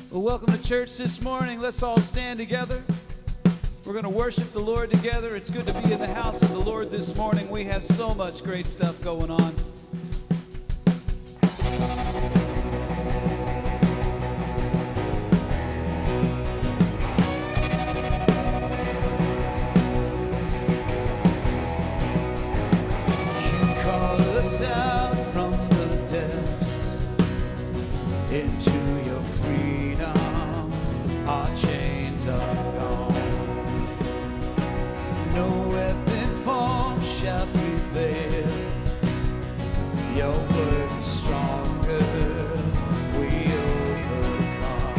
Well, welcome to church this morning. Let's all stand together. We're going to worship the Lord together. It's good to be in the house of the Lord this morning. We have so much great stuff going on. You call us out from the depths into your freedom. Our chains are gone. No weapon formed shall prevail. Your word is stronger. We overcome.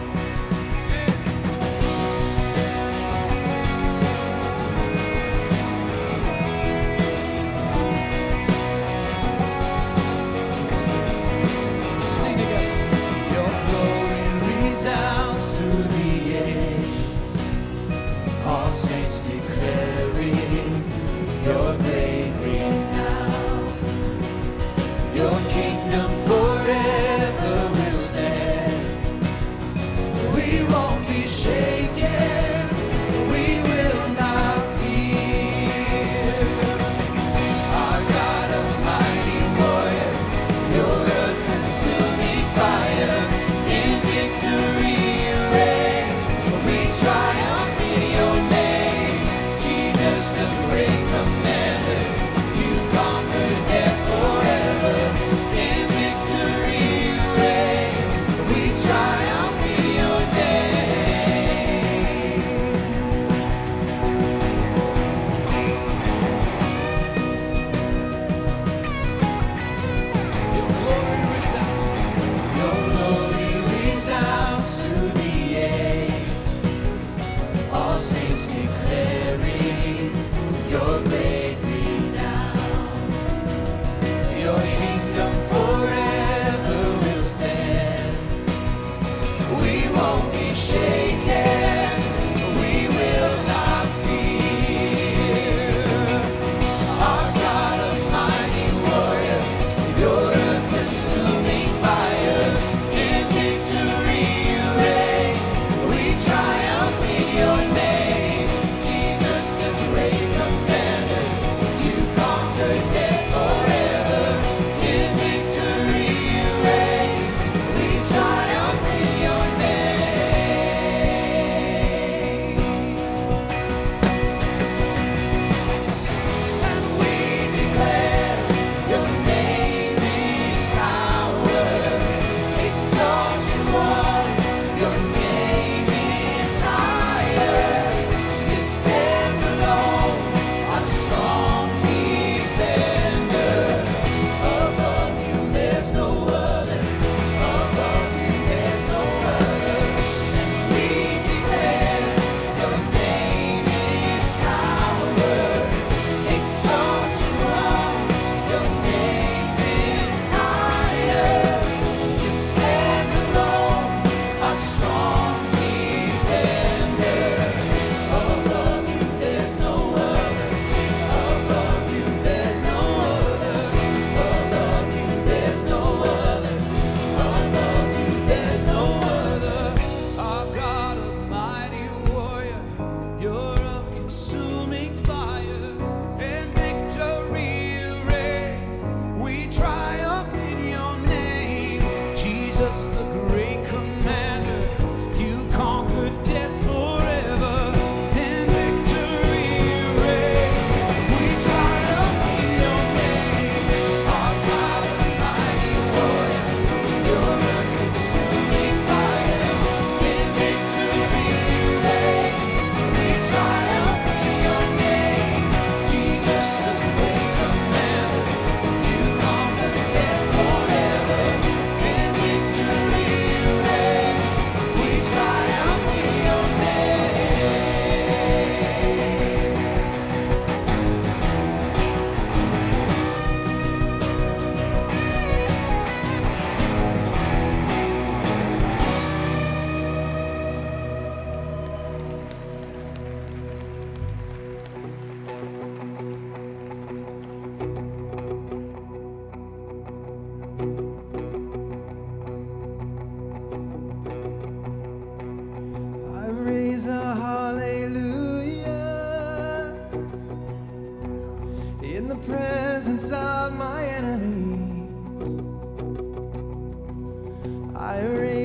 Sing together. Your glory resounds through the age. All saints declaring your great renown. Your kingdom forever will stand. We won't be shaken. We will not fear. Our God, a mighty warrior, you're a consuming fire. In victory you reign. We triumph in your name. Jesus, the great commander, you conquered death forever. In victory you reign. We triumph in your name.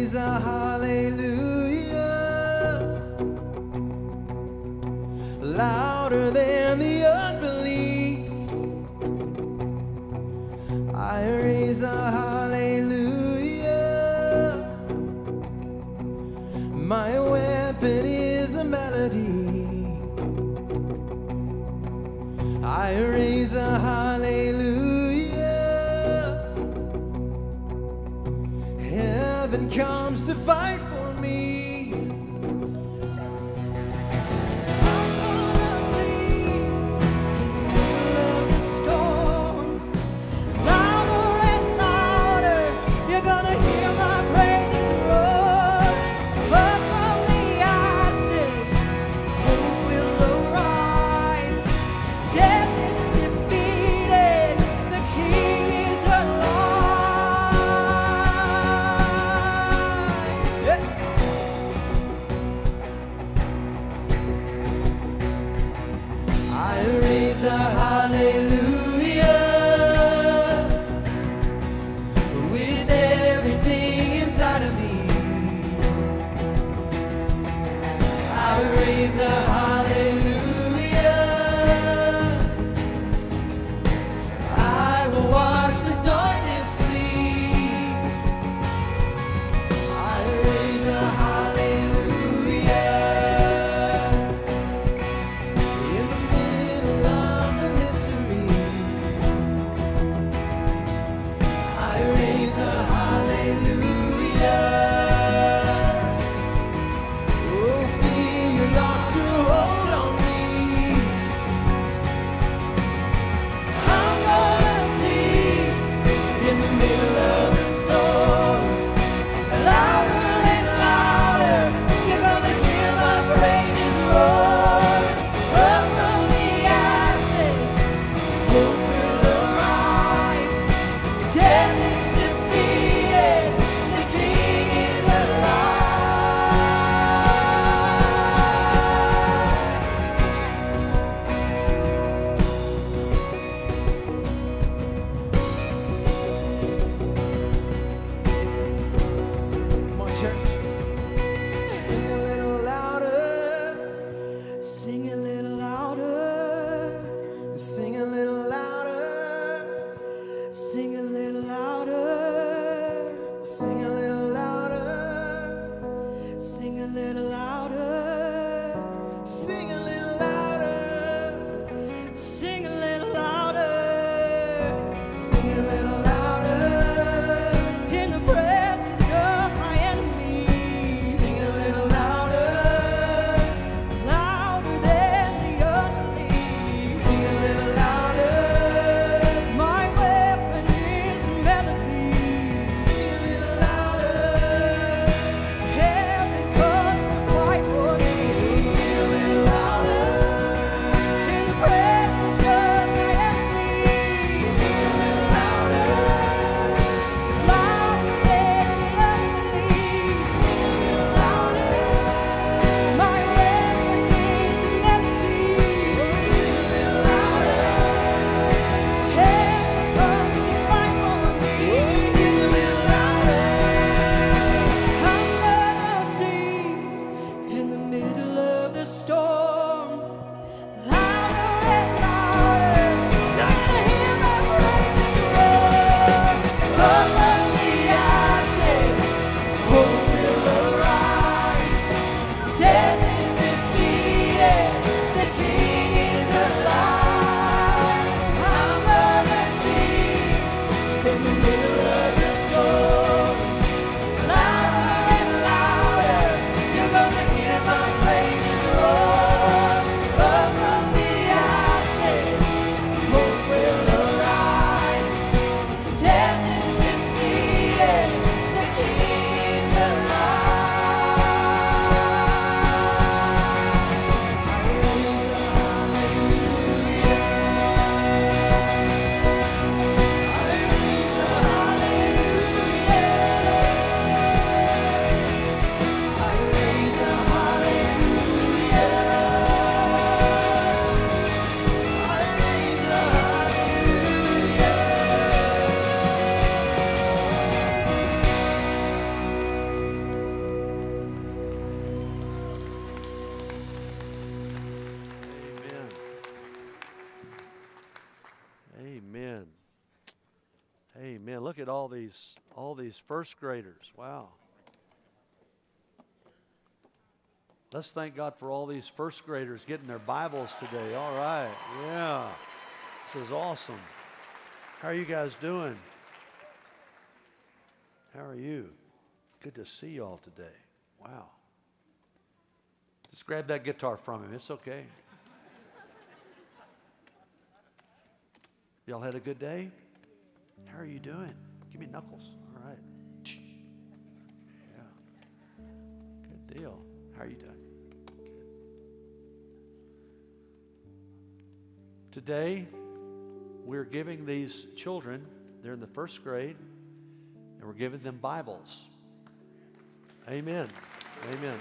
raise a hallelujah louder than the unbelief. I raise a hallelujah. My weapon is a melody. I raise a hallelujah. Heaven comes to fight for me. Yeah. look at all these first graders. Wow. Let's thank God for all these first graders getting their Bibles today. All right. Yeah. This is awesome. How are you guys doing? How are you? Good to see you all today. Wow. Just grab that guitar from him. It's okay. Y'all had a good day? How are you doing? Give me knuckles. All right. Yeah. Good deal. How are you doing? Good. Today, we're giving these children, they're in the first grade, and we're giving them Bibles. Amen. Amen.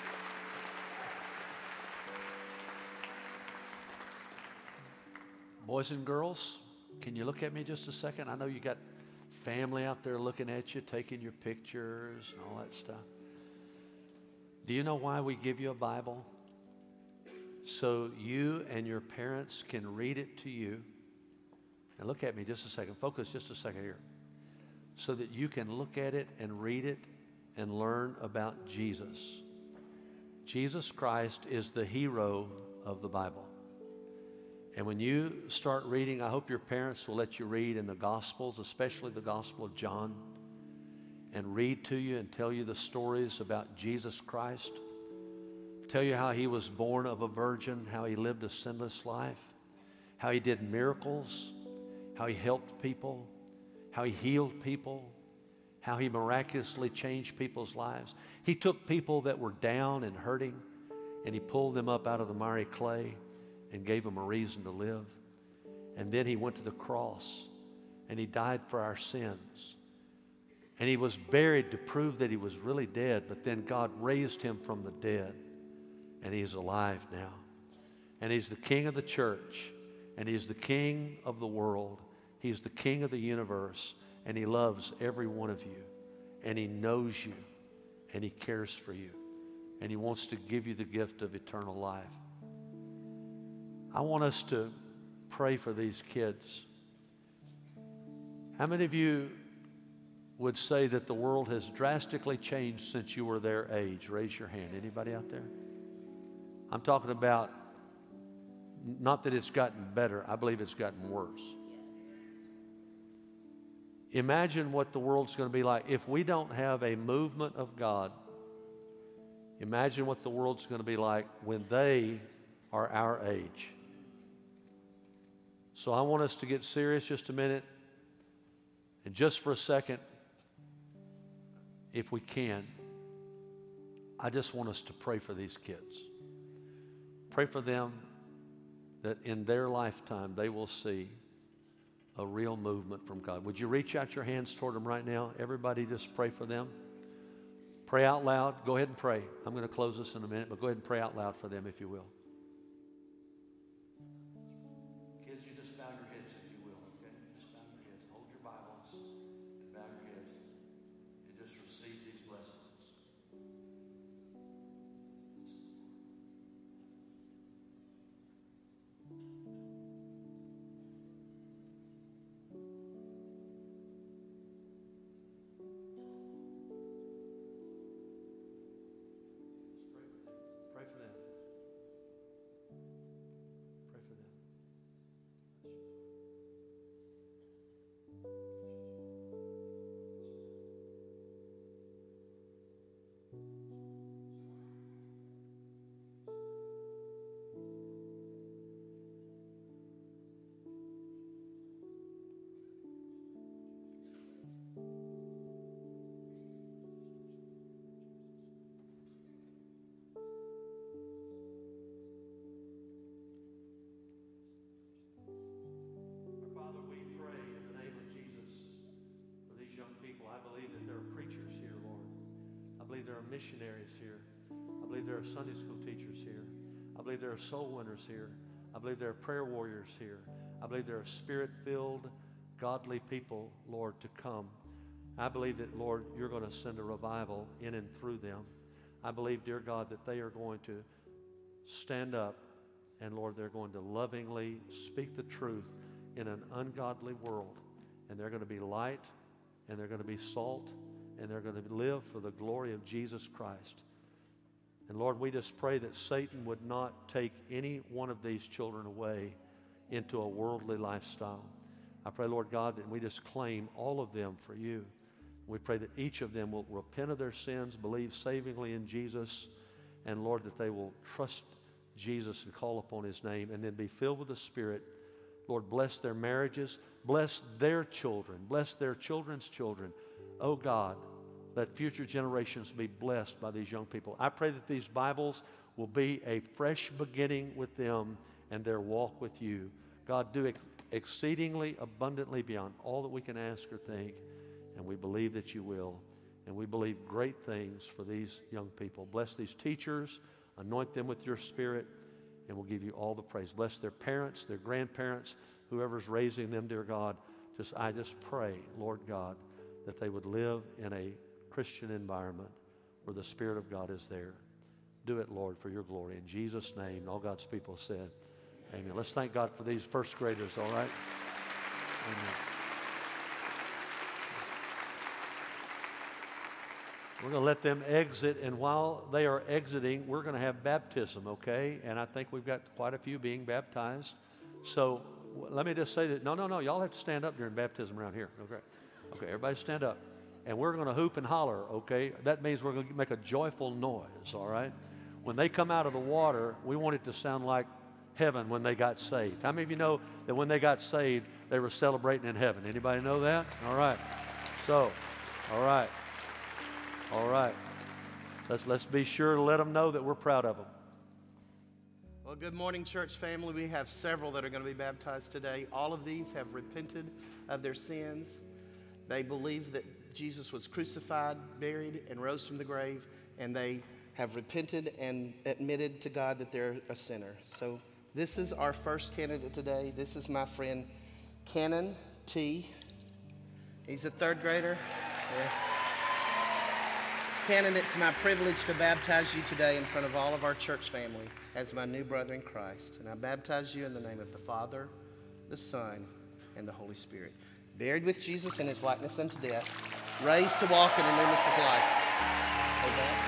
Boys and girls, can you look at me just a second? I know you got family out there looking at you, taking your pictures and all that stuff. Do you know why we give you a Bible? So you and your parents can read it to you. And look at me just a second. Focus just a second here. So that you can look at it and read it and learn about Jesus. Jesus Christ is the hero of the Bible. And when you start reading, I hope your parents will let you read in the Gospels, especially the Gospel of John, and read to you and tell you the stories about Jesus Christ. Tell you how he was born of a virgin, how he lived a sinless life, how he did miracles, how he helped people, how he healed people, how he miraculously changed people's lives. He took people that were down and hurting, and he pulled them up out of the miry clay and gave them a reason to live. And then he went to the cross, and he died for our sins. And he was buried to prove that he was really dead, but then God raised him from the dead, and he's alive now. And he's the king of the church, and he's the king of the world. He's the king of the universe, and he loves every one of you, and he knows you, and he cares for you, and he wants to give you the gift of eternal life. I want us to pray for these kids. How many of you would say that the world has drastically changed since you were their age? Raise your hand. Anybody out there? I'm talking about, not that it's gotten better, I believe it's gotten worse. Imagine what the world's going to be like if we don't have a movement of God. Imagine what the world's going to be like when they are our age. So I want us to get serious just a minute. And just for a second, if we can, I just want us to pray for these kids. Pray for them that in their lifetime they will see a real movement from God. Would you reach out your hands toward them right now? Everybody just pray for them. Pray out loud. Go ahead and pray. I'm going to close this in a minute, but go ahead and pray out loud for them if you will. Kids, you just bow your heads if you will, okay? Just bow your heads. Hold your Bibles and bow your heads and just receive these blessings. Pray for them. Pray for them. Father, we pray in the name of Jesus for these young people. I believe that there are preachers here, Lord. I believe there are missionaries here. I believe there are Sunday school teachers here. I believe there are soul winners here. I believe there are prayer warriors here. I believe there are spirit-filled, godly people, Lord, to come. I believe that, Lord, you're going to send a revival in and through them. I believe, dear God, that they are going to stand up and, Lord, they're going to lovingly speak the truth in an ungodly world. And they're going to be light and they're going to be salt, and they're going to live for the glory of Jesus Christ. And Lord, we just pray that Satan would not take any one of these children away into a worldly lifestyle. I pray, Lord God, that we just claim all of them for you. We pray that each of them will repent of their sins, believe savingly in Jesus, and Lord, that they will trust Jesus and call upon his name, and then be filled with the Spirit. Lord, bless their marriages, bless their children, bless their children's children. Oh God, let future generations be blessed by these young people. I pray that these Bibles will be a fresh beginning with them and their walk with you. God, do exceedingly abundantly beyond all that we can ask or think, and we believe that you will. And we believe great things for these young people. Bless these teachers, anoint them with your Spirit, and we'll give you all the praise. Bless their parents, their grandparents, whoever's raising them, dear God. I just pray, Lord God, that they would live in a Christian environment where the Spirit of God is there. Do it, Lord, for your glory. In Jesus' name, and all God's people said, amen. Let's thank God for these first graders, all right? Amen. We're going to let them exit, and while they are exiting, we're going to have baptism, okay? And I think we've got quite a few being baptized. So let me just say that, no, y'all have to stand up during baptism around here, okay? Okay, everybody stand up. And we're going to hoop and holler, okay? That means we're going to make a joyful noise, all right? When they come out of the water, we want it to sound like heaven when they got saved. How many of you know that when they got saved, they were celebrating in heaven? Anybody know that? All right. So, all right. All right. Let's be sure to let them know that we're proud of them. Well, good morning, church family. We have several that are going to be baptized today. All of these have repented of their sins. They believe that Jesus was crucified, buried, and rose from the grave, and they have repented and admitted to God that they're a sinner. So this is our first candidate today. This is my friend Cannon T. He's a third grader. Yeah. Cannon, it's my privilege to baptize you today in front of all of our church family as my new brother in Christ. And I baptize you in the name of the Father, the Son, and the Holy Spirit. Buried with Jesus in his likeness unto death, raised to walk in the newness of life. Amen.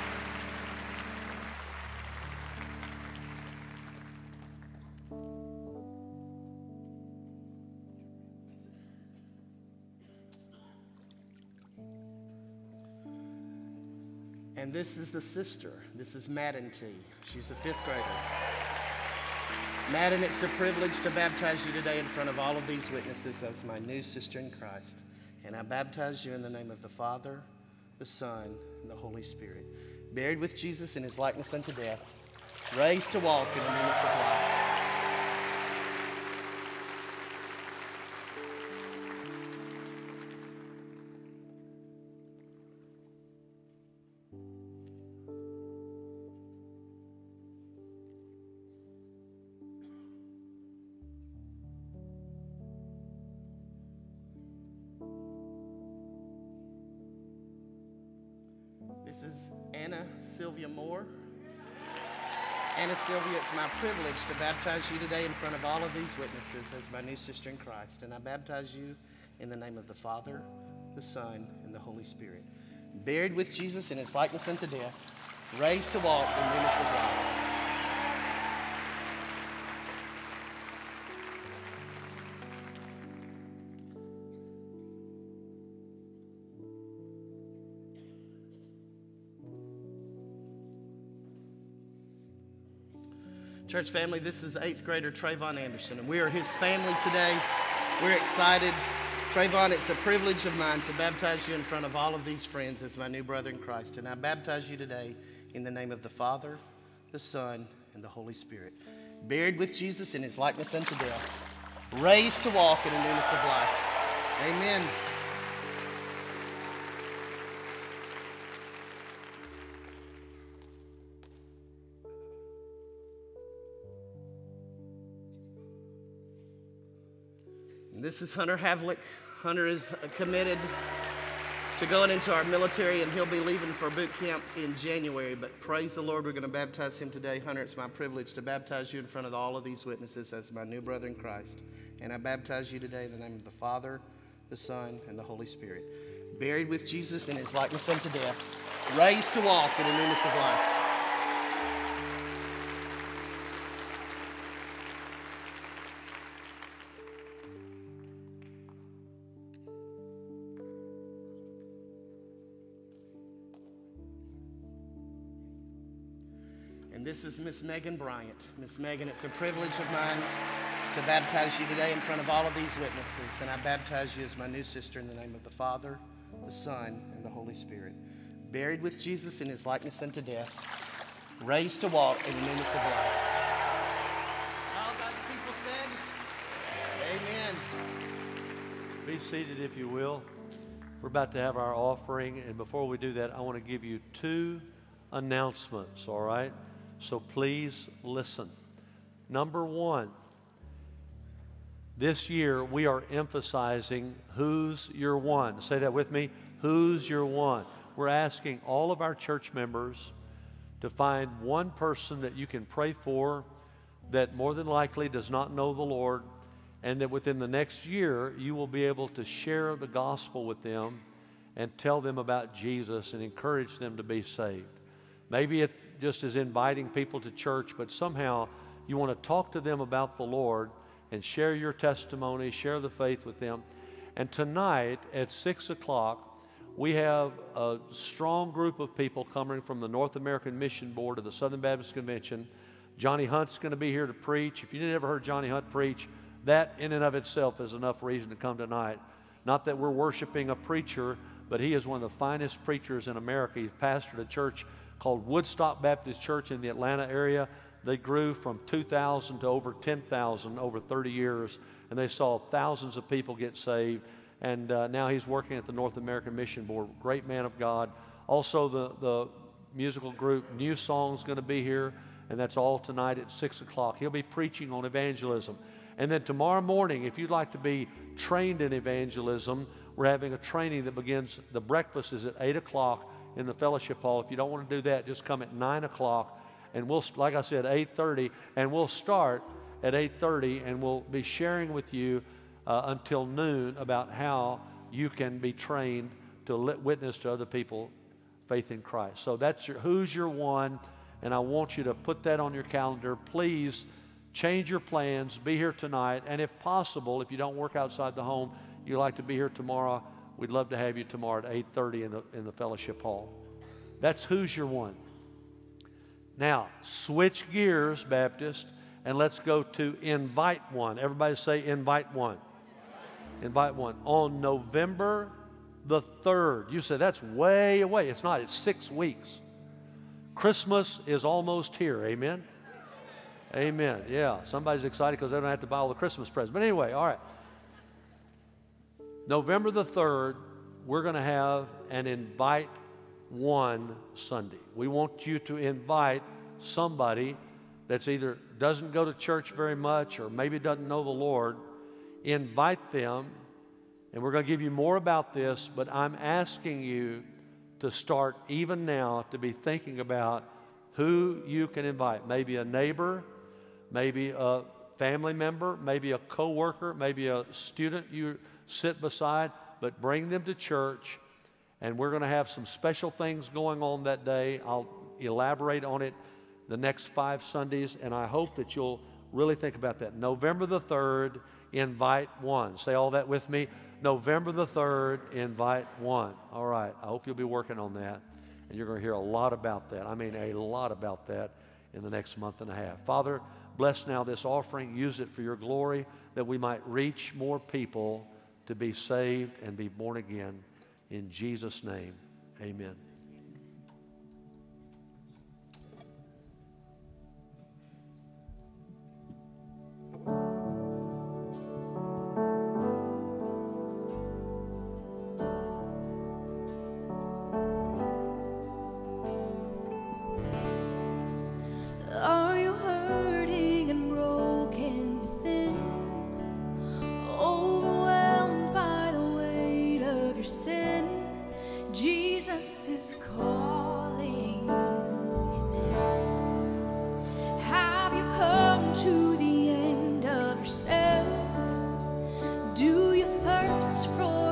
And this is the sister. This is Madden T. She's a fifth grader. Madden, it's a privilege to baptize you today in front of all of these witnesses as my new sister in Christ. And I baptize you in the name of the Father, the Son, and the Holy Spirit. Buried with Jesus in his likeness unto death, raised to walk in the newness of life. This is Anna Sylvia Moore. Anna Sylvia, it's my privilege to baptize you today in front of all of these witnesses as my new sister in Christ. And I baptize you in the name of the Father, the Son, and the Holy Spirit. Buried with Jesus in his likeness unto death, raised to walk in newness of life. Church family, this is 8th grader Trayvon Anderson, and we are his family today. We're excited. Trayvon, it's a privilege of mine to baptize you in front of all of these friends as my new brother in Christ. And I baptize you today in the name of the Father, the Son, and the Holy Spirit. Buried with Jesus in his likeness unto death, raised to walk in the newness of life. Amen. This is Hunter Havlick. Hunter is committed to going into our military, and he'll be leaving for boot camp in January. But praise the Lord, we're going to baptize him today. Hunter, it's my privilege to baptize you in front of all of these witnesses as my new brother in Christ. And I baptize you today in the name of the Father, the Son, and the Holy Spirit. Buried with Jesus in his likeness unto death, raised to walk in the newness of life. And this is Miss Megan Bryant. Miss Megan, it's a privilege of mine to baptize you today in front of all of these witnesses. And I baptize you as my new sister in the name of the Father, the Son, and the Holy Spirit. Buried with Jesus in his likeness unto death, raised to walk in the newness of life. All God's people said, amen. Be seated if you will. We're about to have our offering, and before we do that, I want to give you 2 announcements, all right? So please listen. Number 1, this year we are emphasizing who's your one. Say that with me. Who's your one? We're asking all of our church members to find one person that you can pray for that more than likely does not know the Lord, and that within the next year you will be able to share the gospel with them and tell them about Jesus and encourage them to be saved. Maybe it just is inviting people to church, but somehow you want to talk to them about the Lord and share your testimony, share the faith with them. And tonight at 6 o'clock, we have a strong group of people coming from the North American Mission Board of the Southern Baptist Convention. Johnny Hunt's going to be here to preach. If you never heard Johnny Hunt preach, that in and of itself is enough reason to come tonight. Not that we're worshiping a preacher, but he is one of the finest preachers in America. He's pastored a church called Woodstock Baptist Church in the Atlanta area. They grew from 2,000 to over 10,000 over 30 years, and they saw thousands of people get saved. And now he's working at the North American Mission Board. Great man of God. Also, the musical group New Song's going to be here, and that's all tonight at 6 o'clock. He'll be preaching on evangelism. And then tomorrow morning, if you'd like to be trained in evangelism, we're having a training that begins, the breakfast is at 8 o'clock in the fellowship hall. If you don't want to do that, just come at 9 o'clock. And we'll, like I said, 8:30, and we'll start at 8:30, and we'll be sharing with you until noon about how you can be trained to witness to other people faith in Christ. So that's who's your one, and I want you to put that on your calendar. Please change your plans, be here tonight, and if possible, if you don't work outside the home, you'd like to be here tomorrow, we'd love to have you tomorrow at 8:30 in the fellowship hall. That's who's your one. Now, switch gears, Baptist, and let's go to invite one. Everybody say invite one. Invite one. On November the 3rd. You say that's way away. It's not. It's 6 weeks. Christmas is almost here. Amen? Amen. Yeah. Somebody's excited because they don't have to buy all the Christmas presents. But anyway, all right. November the 3rd, we're going to have an invite one Sunday. We want you to invite somebody that's either doesn't go to church very much or maybe doesn't know the Lord. Invite them, and we're going to give you more about this, but I'm asking you to start even now to be thinking about who you can invite. Maybe a neighbor, maybe a family member, maybe a coworker, maybe a student you sit beside, but bring them to church. And we're going to have some special things going on that day. I'll elaborate on it the next 5 Sundays, and I hope that you'll really think about that. November the 3rd, invite one. Say all that with me. November the 3rd, invite one. All right. I hope you'll be working on that, and you're going to hear a lot about that. I mean, a lot about that in the next month and a half. Father, bless now this offering. Use it for your glory, that we might reach more people to be saved and be born again. In Jesus' name, amen. Are you hurting and broken within? Overwhelmed by the weight of your sin? Jesus is calling. Have you come to the end of yourself? Do you thirst for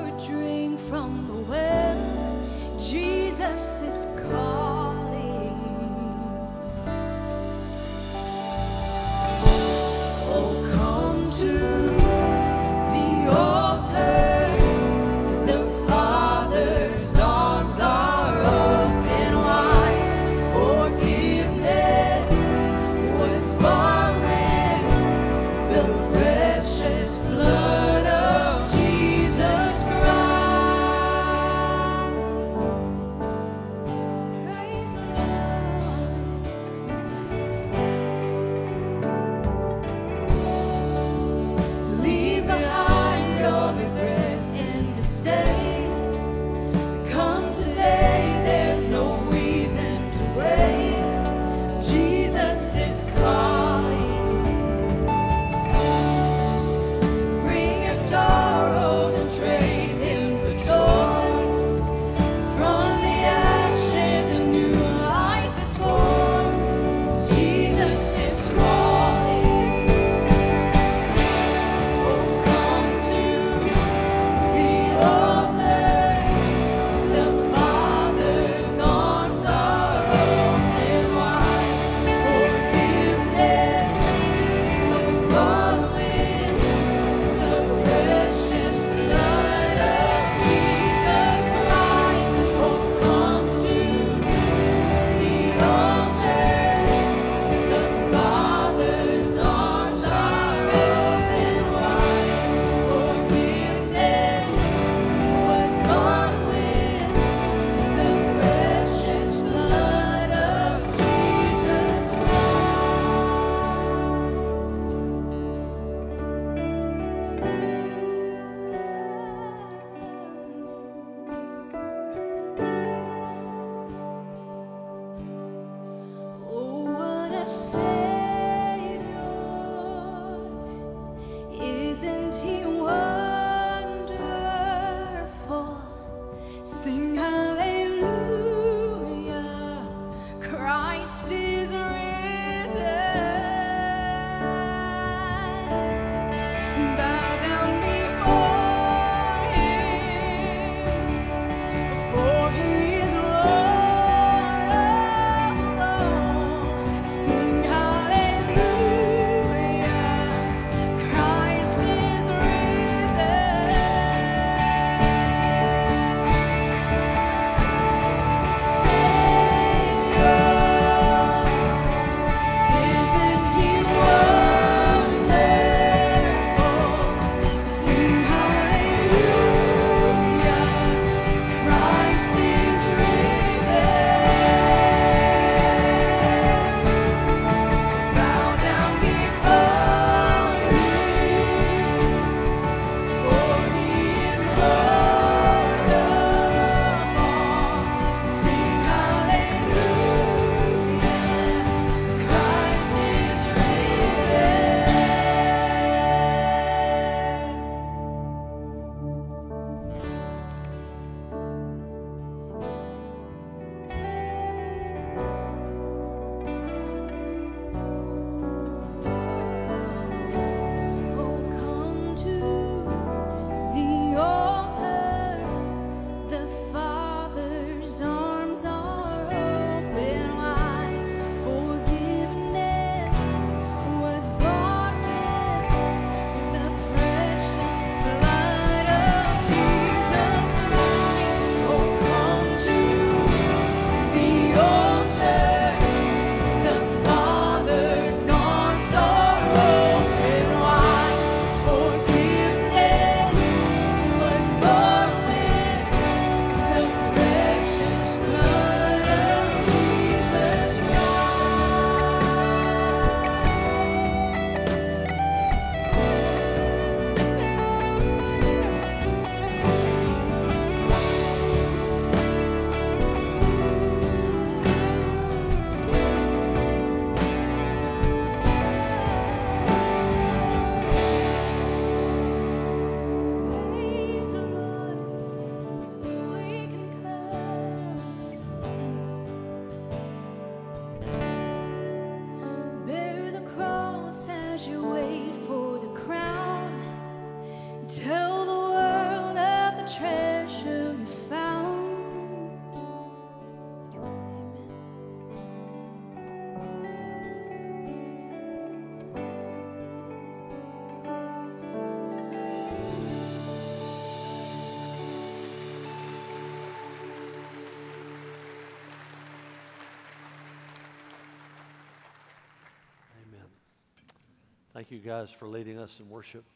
Isn't he wonderful? Sing hallelujah, Christ is risen. Bow down before him, for he is Lord of all. Sing hallelujah, Christ is risen. Isn't he wonderful? Sing hallelujah, Christ is risen. Bow down before him, for he is Lord of all. Sing hallelujah, Christ is risen. Oh, come to the altar. The Father's arms are open wide. Forgiveness was bought with the precious blood of Jesus Christ. Oh, come to the altar. The Father's arms are open wide. Forgiveness was bought with the precious blood of Jesus Praise the Lord, we can come. Bear the cross as you wait for the crown. Tell the world of the treasure you found. Amen. Thank you guys for leading us in worship.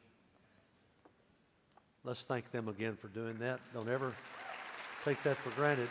Let's thank them again for doing that. Don't ever take that for granted.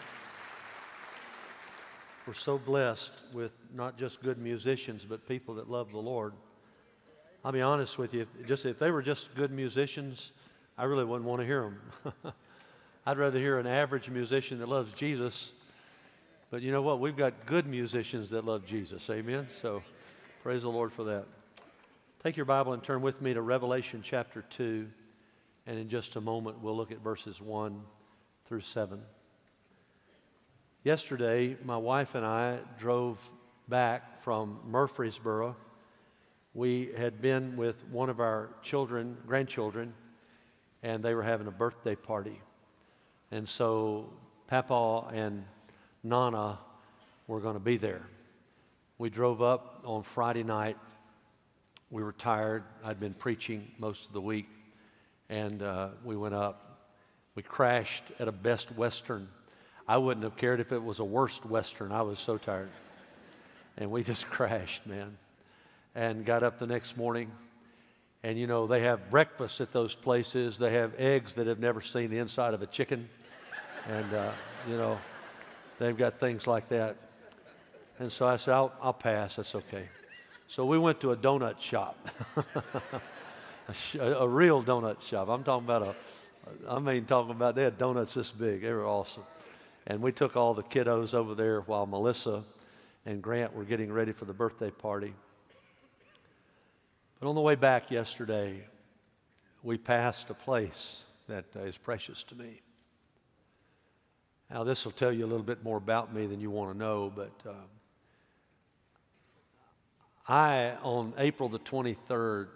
We're so blessed with not just good musicians, but people that love the Lord. I'll be honest with you, if they were just good musicians, I really wouldn't want to hear them. I'd rather hear an average musician that loves Jesus. But you know what? We've got good musicians that love Jesus. Amen? So praise the Lord for that. Take your Bible and turn with me to Revelation chapter 2. And in just a moment, we'll look at verses 1 through 7. Yesterday, my wife and I drove back from Murfreesboro. We had been with one of our grandchildren, and they were having a birthday party. And so Papa and Nana were going to be there. We drove up on Friday night. We were tired. I'd been preaching most of the week. And we went up. We crashed at a Best Western. I wouldn't have cared if it was a Worst Western. I was so tired. And we just crashed, man. And got up the next morning. And, you know, they have breakfast at those places. They have eggs that have never seen the inside of a chicken. And, you know, they've got things like that. And so I said, I'll pass. That's okay. So we went to a donut shop. A real donut shop. I'm talking about they had donuts this big. They were awesome. And we took all the kiddos over there while Melissa and Grant were getting ready for the birthday party. But on the way back yesterday, we passed a place that is precious to me. Now, this will tell you a little bit more about me than you want to know, but on April the 23rd,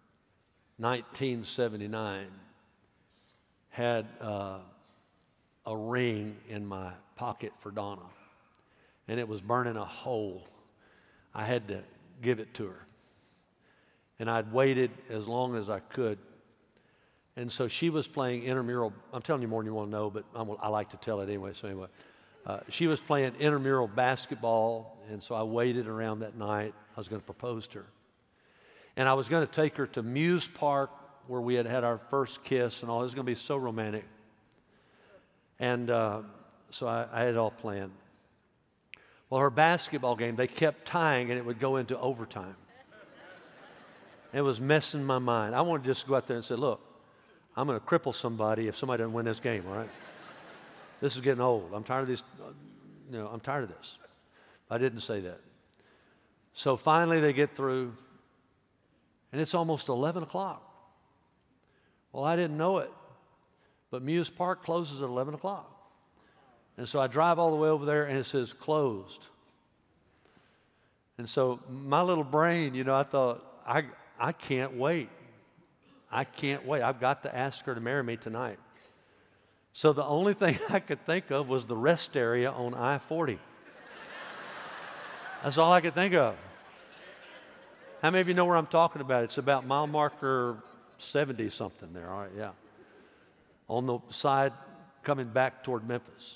1979, had a ring in my pocket for Donna, and it was burning a hole. I had to give it to her, and I'd waited as long as I could. And so she was playing intramural. I'm telling you more than you want to know, but I like to tell it anyway. So anyway, she was playing intramural basketball, and so I waited around that night. I was going to propose to her. And I was going to take her to Muse Park, where we had had our first kiss and all. It was going to be so romantic. And so I had it all planned. Well, her basketball game, they kept tying, and it would go into overtime. It was messing my mind. I wanted to just go out there and say, look, I'm going to cripple somebody if somebody doesn't win this game, all right? This is getting old. I'm tired of these, I'm tired of this. I didn't say that. So finally they get through, and it's almost 11 o'clock. Well, I didn't know it, but Muse Park closes at 11 o'clock. And so I drive all the way over there, and it says closed. And so my little brain, I thought, I can't wait. I can't wait. I've got to ask her to marry me tonight. So the only thing I could think of was the rest area on I-40. That's all I could think of. How many of you know where I'm talking about? It's about mile marker 70-something there. All right, yeah. On the side coming back toward Memphis.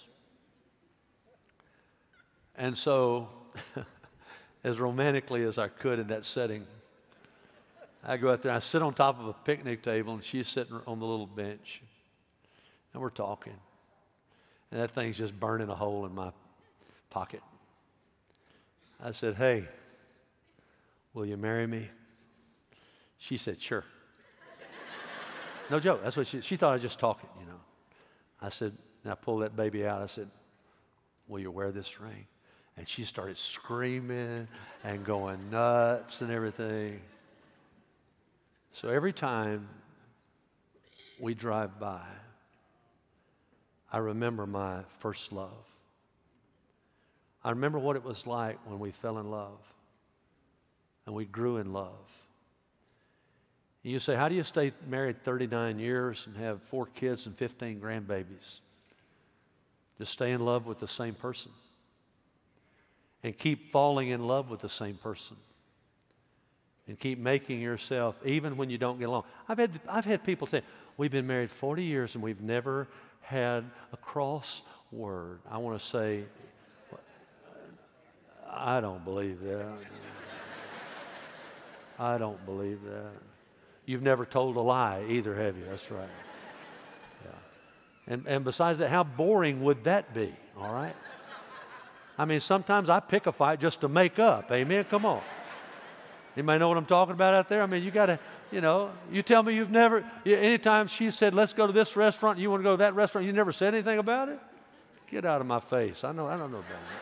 And so, as romantically as I could in that setting, I go out there, I sit on top of a picnic table, and she's sitting on the little bench, and we're talking. And that thing's just burning a hole in my pocket. I said, hey, will you marry me? She said, sure. No joke, that's what she thought I was just talking, I said, and I pulled that baby out, I said, will you wear this ring? And she started screaming and going nuts and everything. So every time we drive by, I remember my first love. I remember what it was like when we fell in love and we grew in love. And you say, how do you stay married 39 years and have 4 kids and 15 grandbabies? Just stay in love with the same person and keep falling in love with the same person. And keep making yourself, even when you don't get along. I've had people say, we've been married 40 years and we've never had a cross word. I want to say, I don't believe that. I don't believe that. You've never told a lie either, have you? That's right. Yeah. And besides that, how boring would that be, all right? I mean, sometimes I pick a fight just to make up. Amen? Come on. Anybody know what I'm talking about out there? I mean, you got to, you tell me you've never, anytime she said, let's go to this restaurant, you want to go to that restaurant, you never said anything about it? Get out of my face. I don't know about it.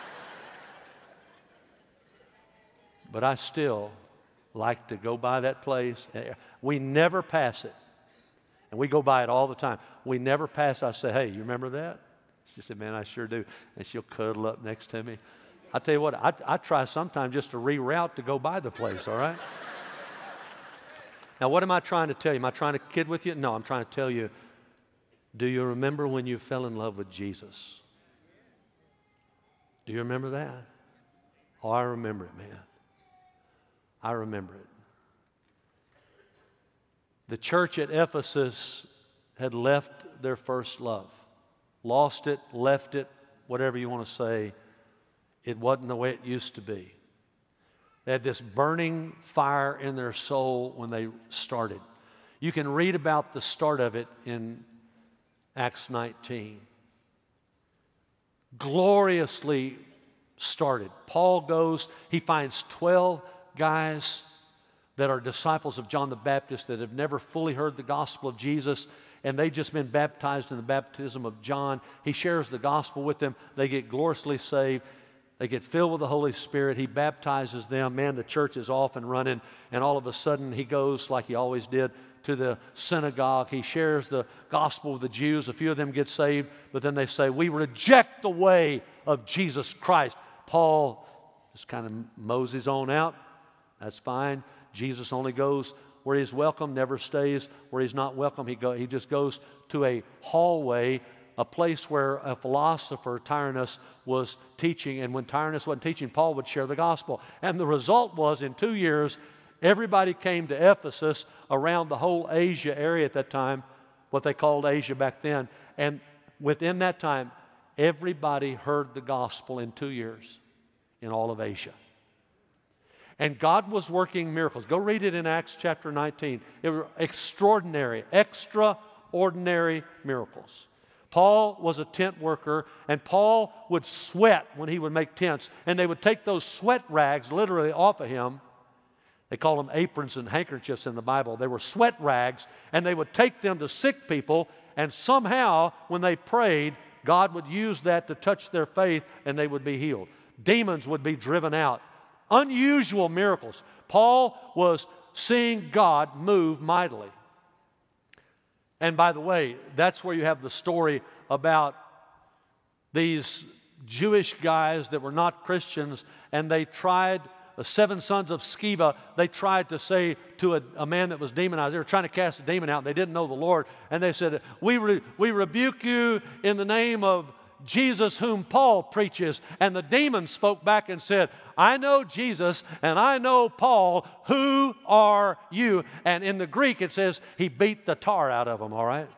But I still like to go by that place. We never pass it. And we go by it all the time. We never pass it. I say, hey, you remember that? She said, man, I sure do. And she'll cuddle up next to me. I tell you what, I try sometimes just to reroute to go by the place, all right? Now, what am I trying to tell you? Am I trying to kid with you? No, I'm trying to tell you, do you remember when you fell in love with Jesus? Do you remember that? Oh, I remember it, man. I remember it. The church at Ephesus had left their first love. Lost it, left it, whatever you want to say. It wasn't the way it used to be. They had this burning fire in their soul when they started. You can read about the start of it in Acts 19. Gloriously started. Paul goes, he finds 12 guys that are disciples of John the Baptist that have never fully heard the gospel of Jesus, and they've just been baptized in the baptism of John. He shares the gospel with them. They get gloriously saved. They get filled with the Holy Spirit. He baptizes them. Man, the church is off and running. And all of a sudden, he goes, like he always did, to the synagogue. He shares the gospel with the Jews. A few of them get saved, but then they say, we reject the way of Jesus Christ. Paul just kind of moseys on out. That's fine. Jesus only goes where he's welcome, never stays where he's not welcome. He just goes to a hallway, a place where a philosopher, Tyrannus, was teaching. And when Tyrannus wasn't teaching, Paul would share the gospel. And the result was, in 2 years, everybody came to Ephesus around the whole Asia area at that time, what they called Asia back then. And within that time, everybody heard the gospel in 2 years in all of Asia. And God was working miracles. Go read it in Acts chapter 19. It were extraordinary miracles. Paul was a tent worker, and Paul would sweat when he would make tents. And they would take those sweat rags literally off of him. They call them aprons and handkerchiefs in the Bible. They were sweat rags, and they would take them to sick people, and somehow, when they prayed, God would use that to touch their faith, and they would be healed. Demons would be driven out. Unusual miracles. Paul was seeing God move mightily. And by the way, that's where you have the story about these Jewish guys that were not Christians, and they tried, the 7 sons of Sceva, they tried to say to a man that was demonized, they were trying to cast a demon out, and they didn't know the Lord, and they said, we rebuke you in the name of Jesus whom Paul preaches. And the demon spoke back and said, I know Jesus and I know Paul. Who are you? And in the Greek it says he beat the tar out of them, all right?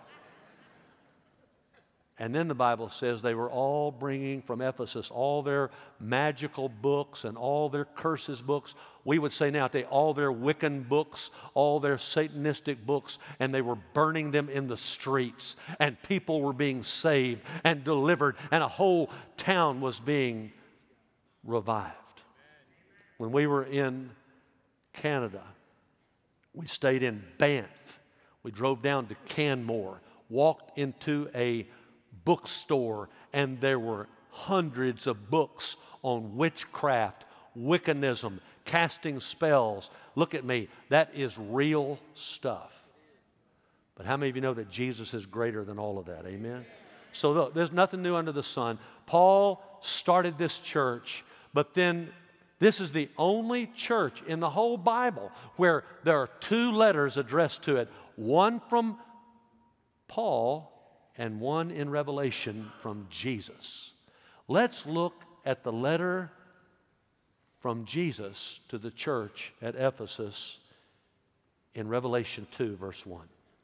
And then the Bible says they were all bringing from Ephesus all their magical books and all their curses books. We would say now all their Wiccan books, all their Satanistic books, and they were burning them in the streets. And people were being saved and delivered, and a whole town was being revived. When we were in Canada, we stayed in Banff. We drove down to Canmore, walked into a bookstore, and there were hundreds of books on witchcraft, Wiccanism, casting spells. Look at me. That is real stuff. But how many of you know that Jesus is greater than all of that? Amen? So look, there's nothing new under the sun. Paul started this church, but then this is the only church in the whole Bible where there are 2 letters addressed to it. One from Paul and one in Revelation from Jesus. Let's look at the letter from Jesus to the church at Ephesus in Revelation 2, verse 1.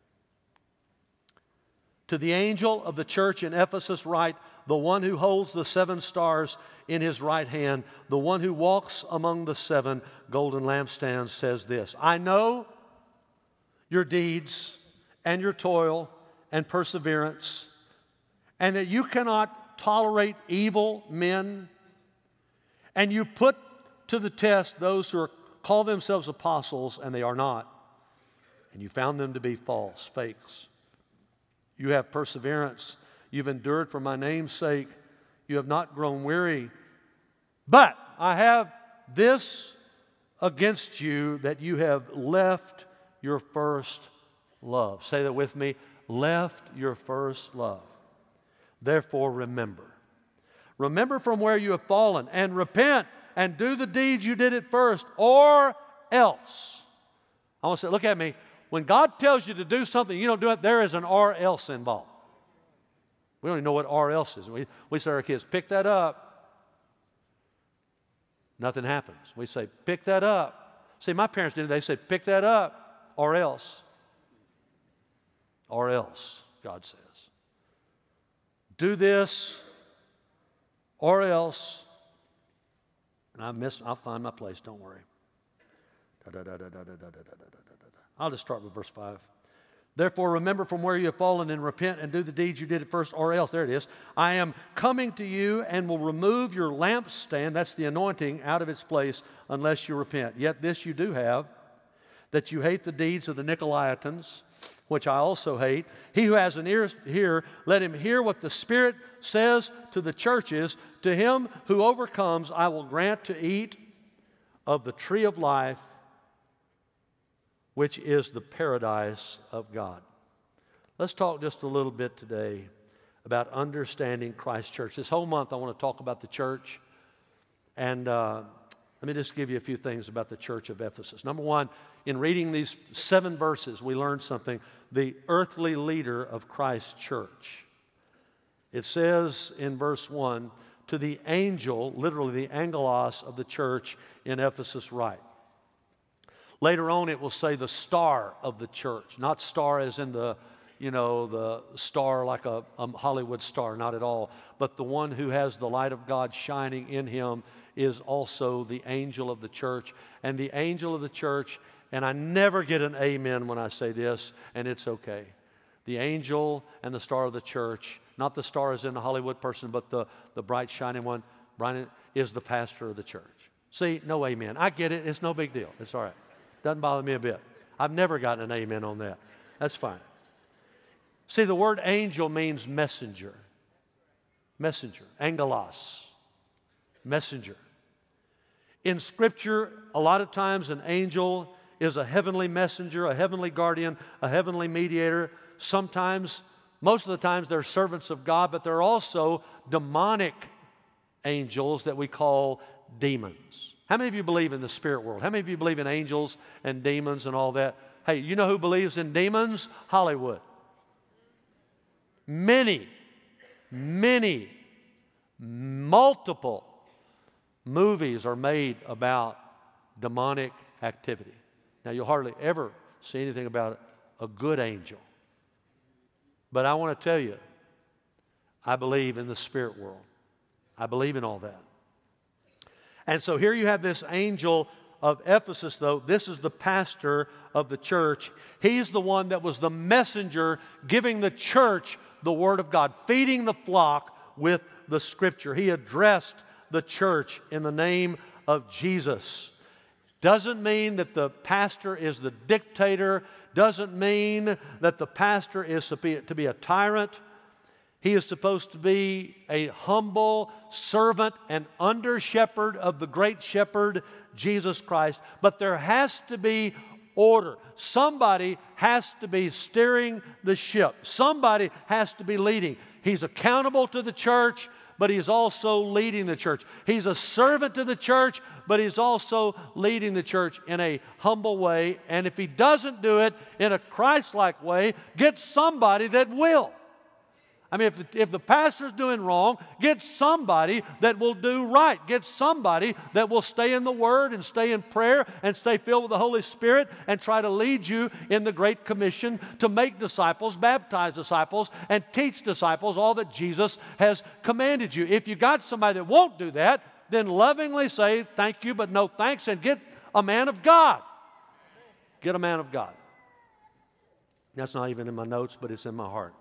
To the angel of the church in Ephesus write, the one who holds the 7 stars in his right hand, the one who walks among the 7 golden lampstands says this, I know your deeds and your toil and perseverance, and that you cannot tolerate evil men, and you put to the test those who call themselves apostles, and they are not, and you found them to be false, fakes. You have perseverance. You've endured for my name's sake. You have not grown weary. But I have this against you, that you have left your first love. Say that with me. Left your first love. Therefore remember. Remember from where you have fallen, and repent and do the deeds you did at first, or else. I want to say, look at me. When God tells you to do something, you don't do it, there is an or else involved. We don't even know what or else is. We say to our kids, pick that up. Nothing happens. We say, pick that up. See, my parents did it. They said, pick that up, or else. Or else, God says. Do this, or else. And I'll find my place, don't worry. I'll just start with verse 5. Therefore, remember from where you have fallen, and repent and do the deeds you did at first, or else. There it is. I am coming to you and will remove your lampstand, that's the anointing, out of its place unless you repent. Yet this you do have, that you hate the deeds of the Nicolaitans which I also hate. He who has an ear to hear, let him hear what the Spirit says to the churches. To him who overcomes, I will grant to eat of the tree of life, which is the paradise of God. Let's talk just a little bit today about understanding Christ's church. This whole month I want to talk about the church. And let me just give you a few things about the church of Ephesus. Number one, in reading these 7 verses, we learned something. The earthly leader of Christ's church. It says in verse 1, to the angel, literally the angelos of the church in Ephesus write. Later on it will say the star of the church. Not star as in the star like a Hollywood star, not at all. But the one who has the light of God shining in him is also the angel of the church. And the angel of the church, and I never get an amen when I say this, and it's okay. The angel and the star of the church, not the star as in the Hollywood person, but the bright shining one, Brian, is the pastor of the church. See, no amen. I get it. It's no big deal. It's all right. Doesn't bother me a bit. I've never gotten an amen on that. That's fine. See, the word angel means messenger. Messenger. Angelos. Messenger. In Scripture, a lot of times an angel is a heavenly messenger, a heavenly guardian, a heavenly mediator. Sometimes, most of the times, they're servants of God, but they're also demonic angels that we call demons. How many of you believe in the spirit world? How many of you believe in angels and demons and all that? Hey, you know who believes in demons? Hollywood. Many, multiple movies are made about demonic activity. Now, you'll hardly ever see anything about a good angel. But I want to tell you, I believe in the spirit world. I believe in all that. And so here you have this angel of Ephesus, though. This is the pastor of the church. He's the one that was the messenger giving the church the Word of God, feeding the flock with the Scripture. He addressed the church in the name of Jesus. Doesn't mean that the pastor is the dictator. Doesn't mean that the pastor is to be a tyrant. He is supposed to be a humble servant and under-shepherd of the great shepherd, Jesus Christ. But there has to be order. Somebody has to be steering the ship. Somebody has to be leading. He's accountable to the church, but he's also leading the church. He's a servant to the church, but he's also leading the church in a humble way. And if he doesn't do it in a Christ-like way, get somebody that will. I mean, if the pastor's doing wrong, get somebody that will do right. Get somebody that will stay in the Word and stay in prayer and stay filled with the Holy Spirit and try to lead you in the Great Commission to make disciples, baptize disciples, and teach disciples all that Jesus has commanded you. If you got somebody that won't do that, then lovingly say thank you, but no thanks, and get a man of God. Get a man of God. That's not even in my notes, but it's in my heart.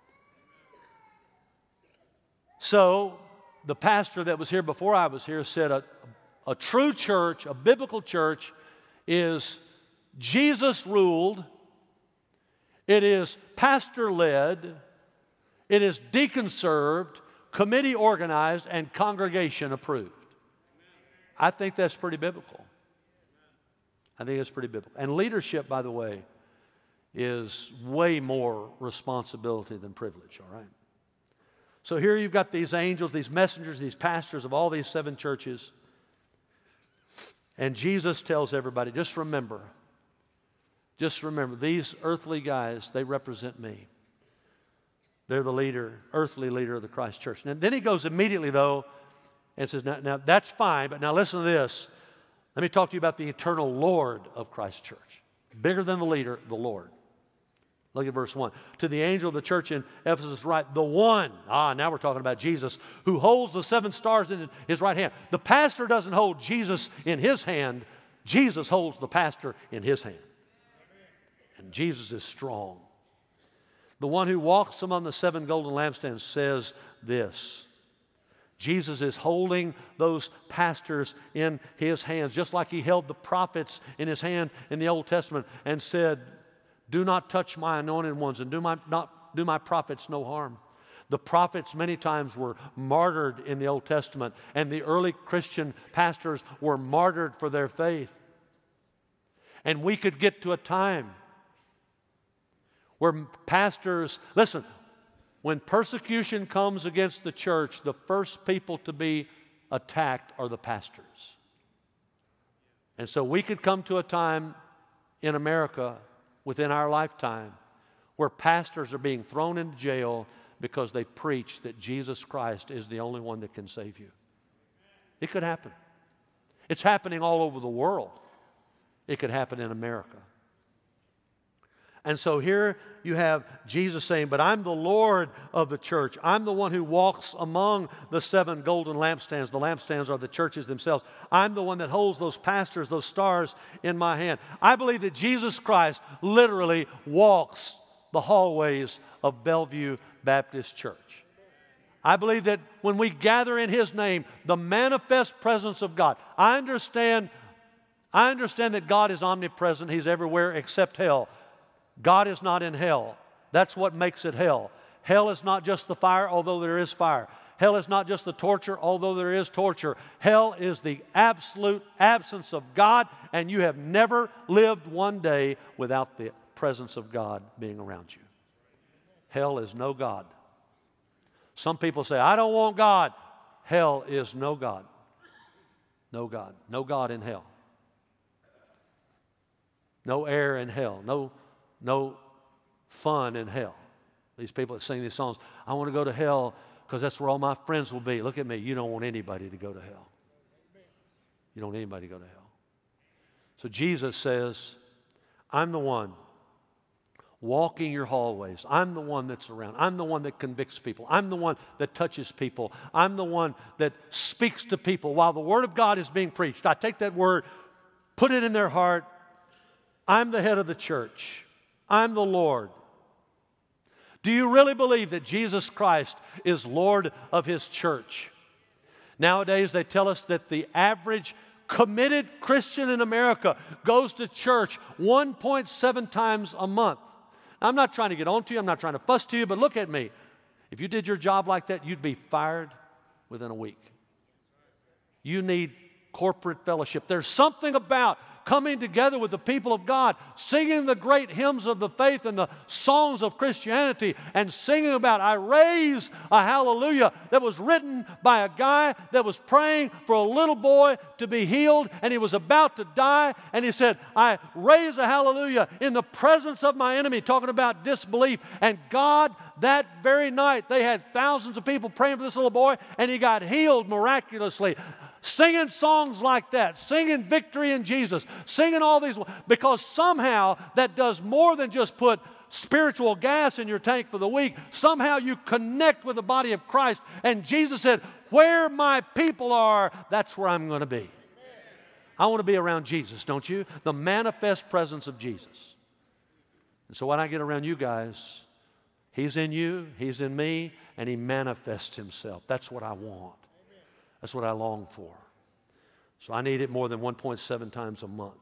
So, the pastor that was here before I was here said a true church, a biblical church, is Jesus-ruled, it is pastor-led, it is deacon-served, committee-organized, and congregation-approved. I think that's pretty biblical. I think it's pretty biblical. And leadership, by the way, is way more responsibility than privilege, all right? So here you've got these angels, these messengers, these pastors of all these 7 churches. And Jesus tells everybody, just remember, these earthly guys, they represent me. They're the leader, earthly leader of the Christ church. And then he goes immediately, though, and says, now that's fine, but now listen to this. Let me talk to you about the eternal Lord of Christ's church. Bigger than the leader, the Lord. Look at verse 1. To the angel of the church in Ephesus write, the one, now we're talking about Jesus, who holds the 7 stars in his right hand. The pastor doesn't hold Jesus in his hand. Jesus holds the pastor in his hand. And Jesus is strong. The one who walks among the 7 golden lampstands says this. Jesus is holding those pastors in his hands, just like he held the prophets in his hand in the Old Testament and said, Do not touch my anointed ones, and do my prophets no harm. The prophets many times were martyred in the Old Testament, and the early Christian pastors were martyred for their faith. And we could get to a time where pastors, listen, when persecution comes against the church, the first people to be attacked are the pastors. And so we could come to a time in America within our lifetime where pastors are being thrown into jail because they preach that Jesus Christ is the only one that can save you. It could happen. It's happening all over the world. It could happen in America. And so here you have Jesus saying, but I'm the Lord of the church. I'm the one who walks among the 7 golden lampstands. The lampstands are the churches themselves. I'm the one that holds those pastors, those stars in my hand. I believe that Jesus Christ literally walks the hallways of Bellevue Baptist Church. I believe that when we gather in His name, the manifest presence of God. I understand that God is omnipresent. He's everywhere except hell. God is not in hell. That's what makes it hell. Hell is not just the fire, although there is fire. Hell is not just the torture, although there is torture. Hell is the absolute absence of God, and you have never lived one day without the presence of God being around you. Hell is no God. Some people say, I don't want God. Hell is no God. No God. No God in hell. No air in hell. No fun in hell. These people that sing these songs, I want to go to hell because that's where all my friends will be. Look at me. You don't want anybody to go to hell. You don't want anybody to go to hell. So Jesus says, I'm the one walking your hallways. I'm the one that's around. I'm the one that convicts people. I'm the one that touches people. I'm the one that speaks to people while the Word of God is being preached. I take that word, put it in their heart. I'm the head of the church. I'm the Lord. Do you really believe that Jesus Christ is Lord of His church? Nowadays, they tell us that the average committed Christian in America goes to church 1.7 times a month. Now, I'm not trying to get on to you. I'm not trying to fuss to you, but look at me. If you did your job like that, you'd be fired within a week. You need corporate fellowship. There's something about coming together with the people of God, singing the great hymns of the faith and the songs of Christianity, and singing about, I raise a hallelujah, that was written by a guy that was praying for a little boy to be healed, and he was about to die, and he said, I raise a hallelujah in the presence of my enemy, talking about disbelief. And God, that very night, they had thousands of people praying for this little boy, and he got healed miraculously. Singing songs like that, singing victory in Jesus, singing all these, because somehow that does more than just put spiritual gas in your tank for the week. Somehow you connect with the body of Christ. And Jesus said, where my people are, that's where I'm going to be. I want to be around Jesus, don't you? The manifest presence of Jesus. And so when I get around you guys, He's in you, He's in me, and He manifests Himself. That's what I want. That's what I long for. So I need it more than 1.7 times a month.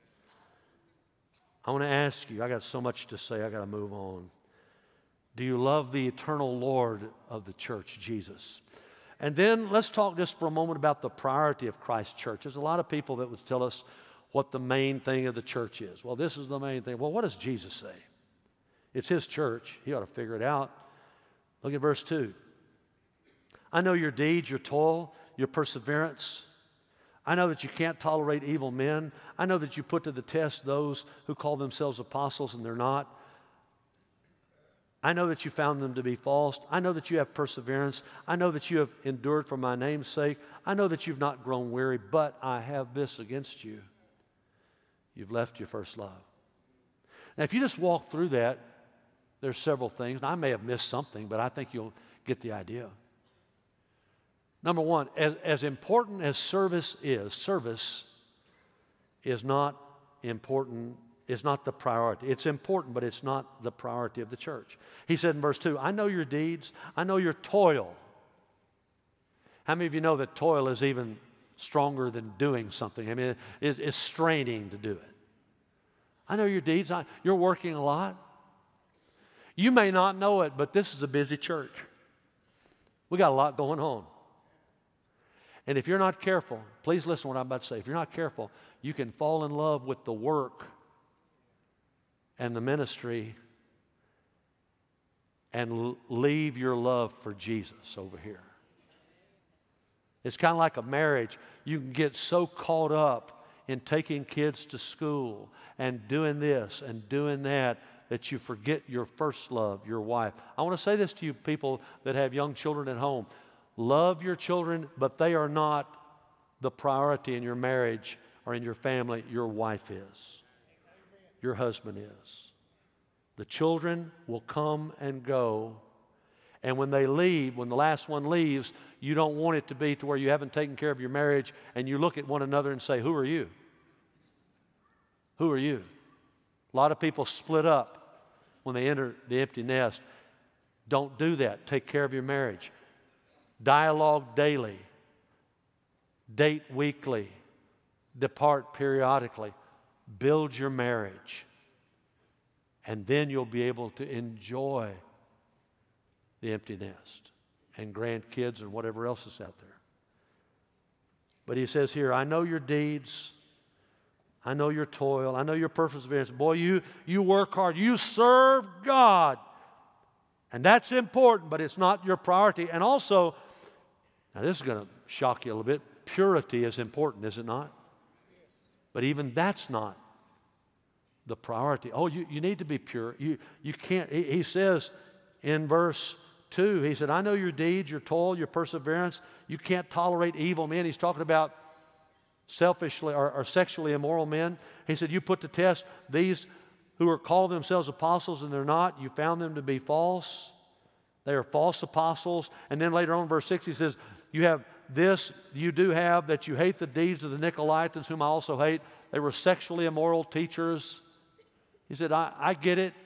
I want to ask you, I got so much to say, I got to move on. Do you love the eternal Lord of the church, Jesus? And then let's talk just for a moment about the priority of Christ's church. There's a lot of people that would tell us what the main thing of the church is. Well, this is the main thing. Well, what does Jesus say? It's His church. He ought to figure it out. Look at verse 2. I know your deeds, your toil, your perseverance. I know that you can't tolerate evil men. I know that you put to the test those who call themselves apostles and they're not. I know that you found them to be false. I know that you have perseverance. I know that you have endured for my name's sake. I know that you've not grown weary, but I have this against you. You've left your first love. Now, if you just walk through that, there's several things. Now, I may have missed something, but I think you'll get the idea. Number one, as important as service is not important, is not the priority. It's important, but it's not the priority of the church. He said in verse 2, I know your deeds, I know your toil. How many of you know that toil is even stronger than doing something? I mean, it's straining to do it. I know your deeds. You're working a lot. You may not know it, but this is a busy church. We got a lot going on. And if you're not careful, please listen to what I'm about to say. If you're not careful, you can fall in love with the work and the ministry and leave your love for Jesus over here. It's kind of like a marriage. You can get so caught up in taking kids to school and doing this and doing that that you forget your first love, your wife. I want to say this to you people that have young children at home. Love your children, but they are not the priority in your marriage or in your family. Your wife is. Your husband is. The children will come and go. And when they leave, when the last one leaves, you don't want it to be to where you haven't taken care of your marriage and you look at one another and say, who are you? Who are you? A lot of people split up when they enter the empty nest. Don't do that. Take care of your marriage. Dialogue daily. Date weekly. Depart periodically. Build your marriage. And then you'll be able to enjoy the empty nest and grandkids and whatever else is out there. But he says here, I know your deeds. I know your toil. I know your perseverance. Boy, you work hard. You serve God. And that's important, but it's not your priority. And also, now this is going to shock you a little bit, purity is important, is it not? But even that's not the priority. Oh, you need to be pure. You can't. He says in verse 2, he said, I know your deeds, your toil, your perseverance. You can't tolerate evil men. He's talking about selfishly or sexually immoral men. He said, you put to test these who are called themselves apostles and they're not. You found them to be false. They are false apostles. And then later on in verse 6, he says, you have this, you do have, that you hate the deeds of the Nicolaitans, whom I also hate. They were sexually immoral teachers. He said, I get it.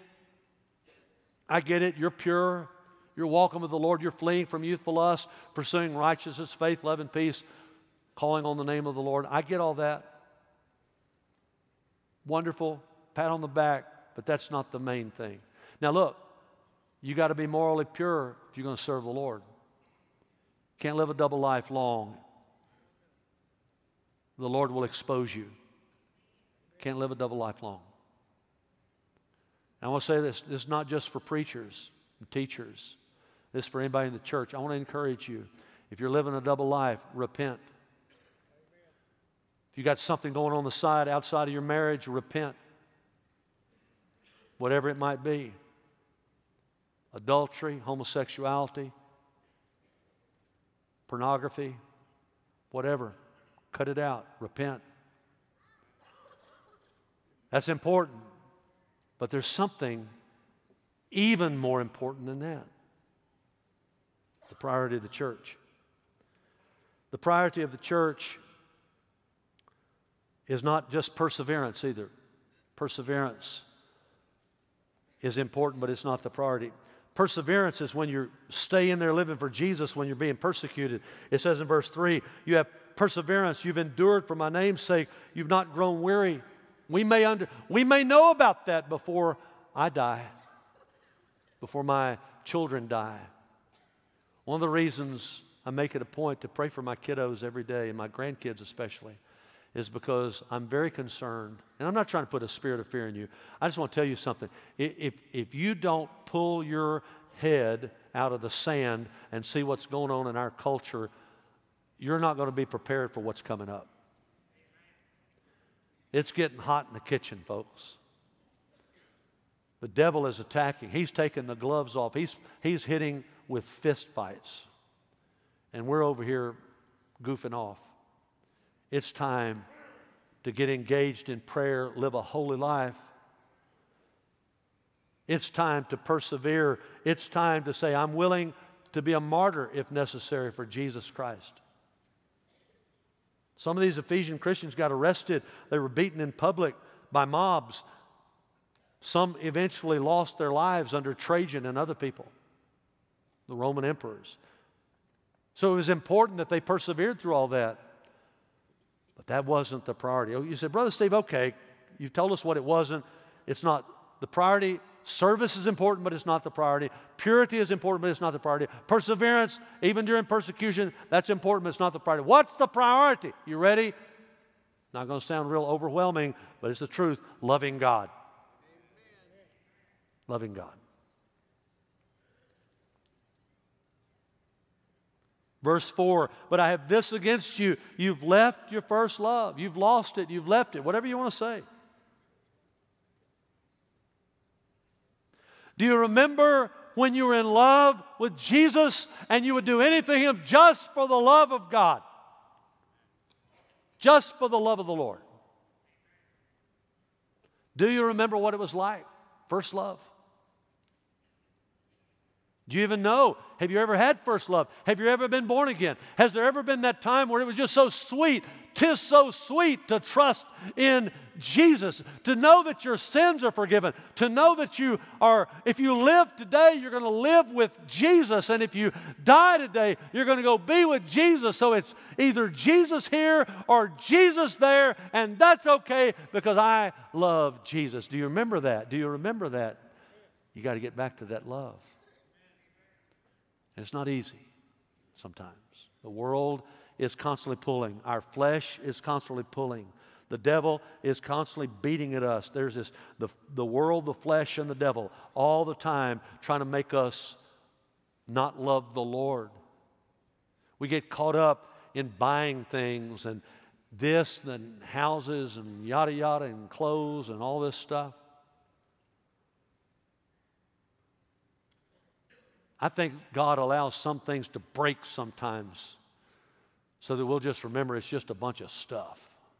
I get it. You're pure. You're walking with the Lord. You're fleeing from youthful lust, pursuing righteousness, faith, love, and peace, calling on the name of the Lord. I get all that. Wonderful. Pat on the back. But that's not the main thing. Now look, you got to be morally pure if you're going to serve the Lord. Can't live a double life long. The Lord will expose you. Can't live a double life long. I want to say this. This is not just for preachers and teachers. This is for anybody in the church. I want to encourage you. If you're living a double life, repent. If you got something going on the side outside of your marriage, repent. Whatever it might be. Adultery, homosexuality, pornography, whatever. Cut it out. Repent. That's important. But there's something even more important than that. The priority of the church. The priority of the church is not just perseverance either. Perseverance is important, but it's not the priority. Perseverance is when you stay in there living for Jesus when you're being persecuted. It says in verse 3, you have perseverance, you've endured for my name's sake, you've not grown weary. We may know about that before I die, before my children die. One of the reasons I make it a point to pray for my kiddos every day, and my grandkids especially, is because I'm very concerned, and I'm not trying to put a spirit of fear in you. I just want to tell you something. If you don't pull your head out of the sand and see what's going on in our culture, you're not going to be prepared for what's coming up. It's getting hot in the kitchen, folks. The devil is attacking. He's taking the gloves off. He's hitting with fist fights. And we're over here goofing off. It's time to get engaged in prayer, live a holy life. It's time to persevere. It's time to say, I'm willing to be a martyr if necessary for Jesus Christ. Some of these Ephesian Christians got arrested. They were beaten in public by mobs. Some eventually lost their lives under Trajan and other people, the Roman emperors. So it was important that they persevered through all that. But that wasn't the priority. You said, Brother Steve, okay, You've told us what it wasn't. It's not the priority. Service is important, but it's not the priority. Purity is important, but it's not the priority. Perseverance, even during persecution, that's important, but it's not the priority. What's the priority? You ready? Not going to sound real overwhelming, but it's the truth. Loving God. Loving God. Verse 4, but I have this against you. You've left your first love. You've lost it. You've left it. Whatever you want to say. Do you remember when you were in love with Jesus and you would do anything just for the love of God? Just for the love of the Lord. Do you remember what it was like? First love. Do you even know? Have you ever had first love? Have you ever been born again? Has there ever been that time where it was just so sweet? 'Tis so sweet to trust in Jesus, to know that your sins are forgiven, to know that you are, if you live today, you're going to live with Jesus, and if you die today, you're going to go be with Jesus. So it's either Jesus here or Jesus there, and that's okay because I love Jesus. Do you remember that? Do you remember that? You got to get back to that love. And it's not easy sometimes. The world is constantly pulling. Our flesh is constantly pulling. The devil is constantly beating at us. There's this, the world, the flesh, and the devil all the time trying to make us not love the Lord. We get caught up in buying things and this and houses and yada yada and clothes and all this stuff. I think God allows some things to break sometimes so that we'll just remember it's just a bunch of stuff.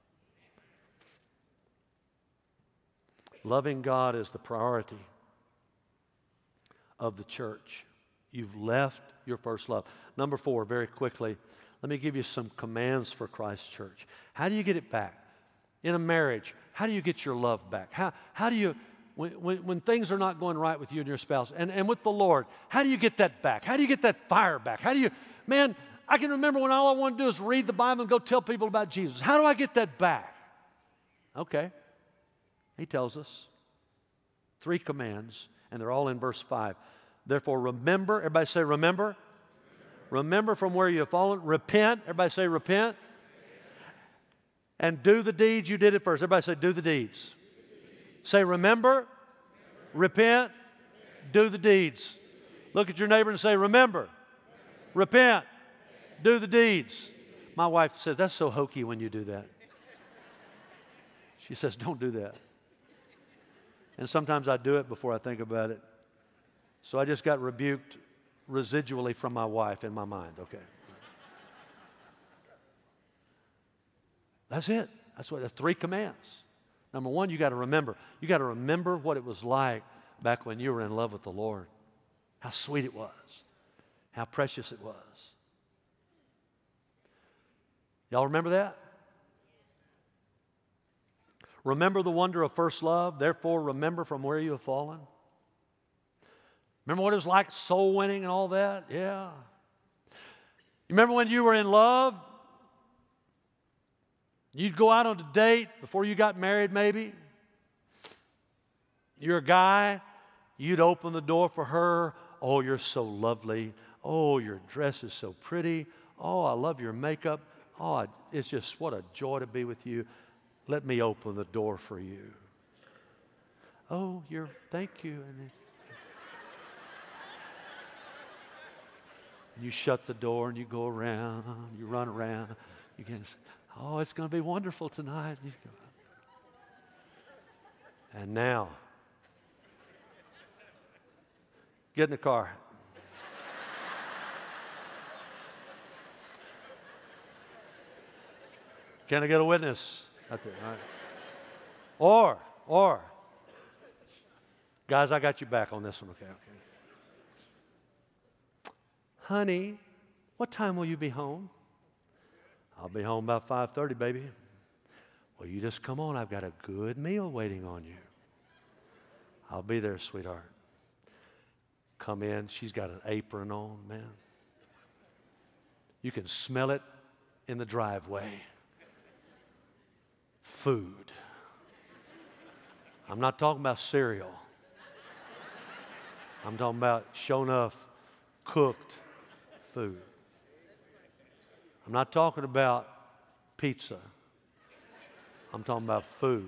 Loving God is the priority of the church. You've left your first love. Number 4, very quickly, let me give you some commands for Christ Church. How do you get it back? In a marriage, how do you get your love back? How do you... When things are not going right with you and your spouse and with the Lord, how do you get that back? How do you get that fire back? Man, I can remember when all I want to do is read the Bible and go tell people about Jesus. How do I get that back? Okay. He tells us 3 commands, and they're all in verse 5. Therefore, remember. Everybody say remember. Remember from where you have fallen. Repent. Everybody say repent. And do the deeds you did at first. Everybody say do the deeds. Say remember, repent, do the deeds. Look at your neighbor and say remember, repent, do the deeds. My wife says, that's so hokey when you do that. She says, don't do that. And sometimes I do it before I think about it. So I just got rebuked residually from my wife in my mind. Okay. That's it. That's 3 commands. Number 1, you got to remember. You got to remember what it was like back when you were in love with the Lord. How sweet it was. How precious it was. Y'all remember that? Remember the wonder of first love. Therefore, remember from where you have fallen. Remember what it was like soul winning and all that? Yeah. You remember when you were in love? You'd go out on a date before you got married maybe. You're a guy. You'd open the door for her. Oh, you're so lovely. Oh, your dress is so pretty. Oh, I love your makeup. Oh, it's just what a joy to be with you. Let me open the door for you. Oh, thank you. And you shut the door and you go around. You run around. You can say, oh, it's going to be wonderful tonight. And now, get in the car. Can I get a witness out there? All right. Or, guys, I got you back on this one, okay? Honey, what time will you be home? I'll be home about 5:30, baby. Well, you just come on. I've got a good meal waiting on you. I'll be there, sweetheart. Come in. She's got an apron on, man. You can smell it in the driveway. Food. I'm not talking about cereal. I'm talking about sure enough cooked food. I'm not talking about pizza. I'm talking about food.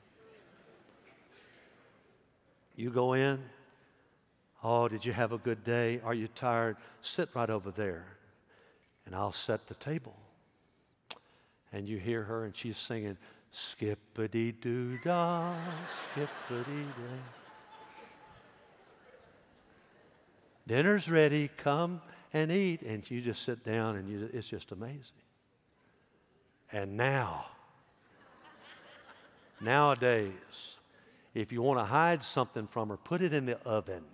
You go in, oh, did you have a good day? Are you tired? Sit right over there, and I'll set the table. And you hear her, and she's singing, skippity-doo-dah, skippity-day. Dinner's ready, come and eat. And you just sit down, and it's just amazing. And nowadays, if you want to hide something from her, put it in the oven.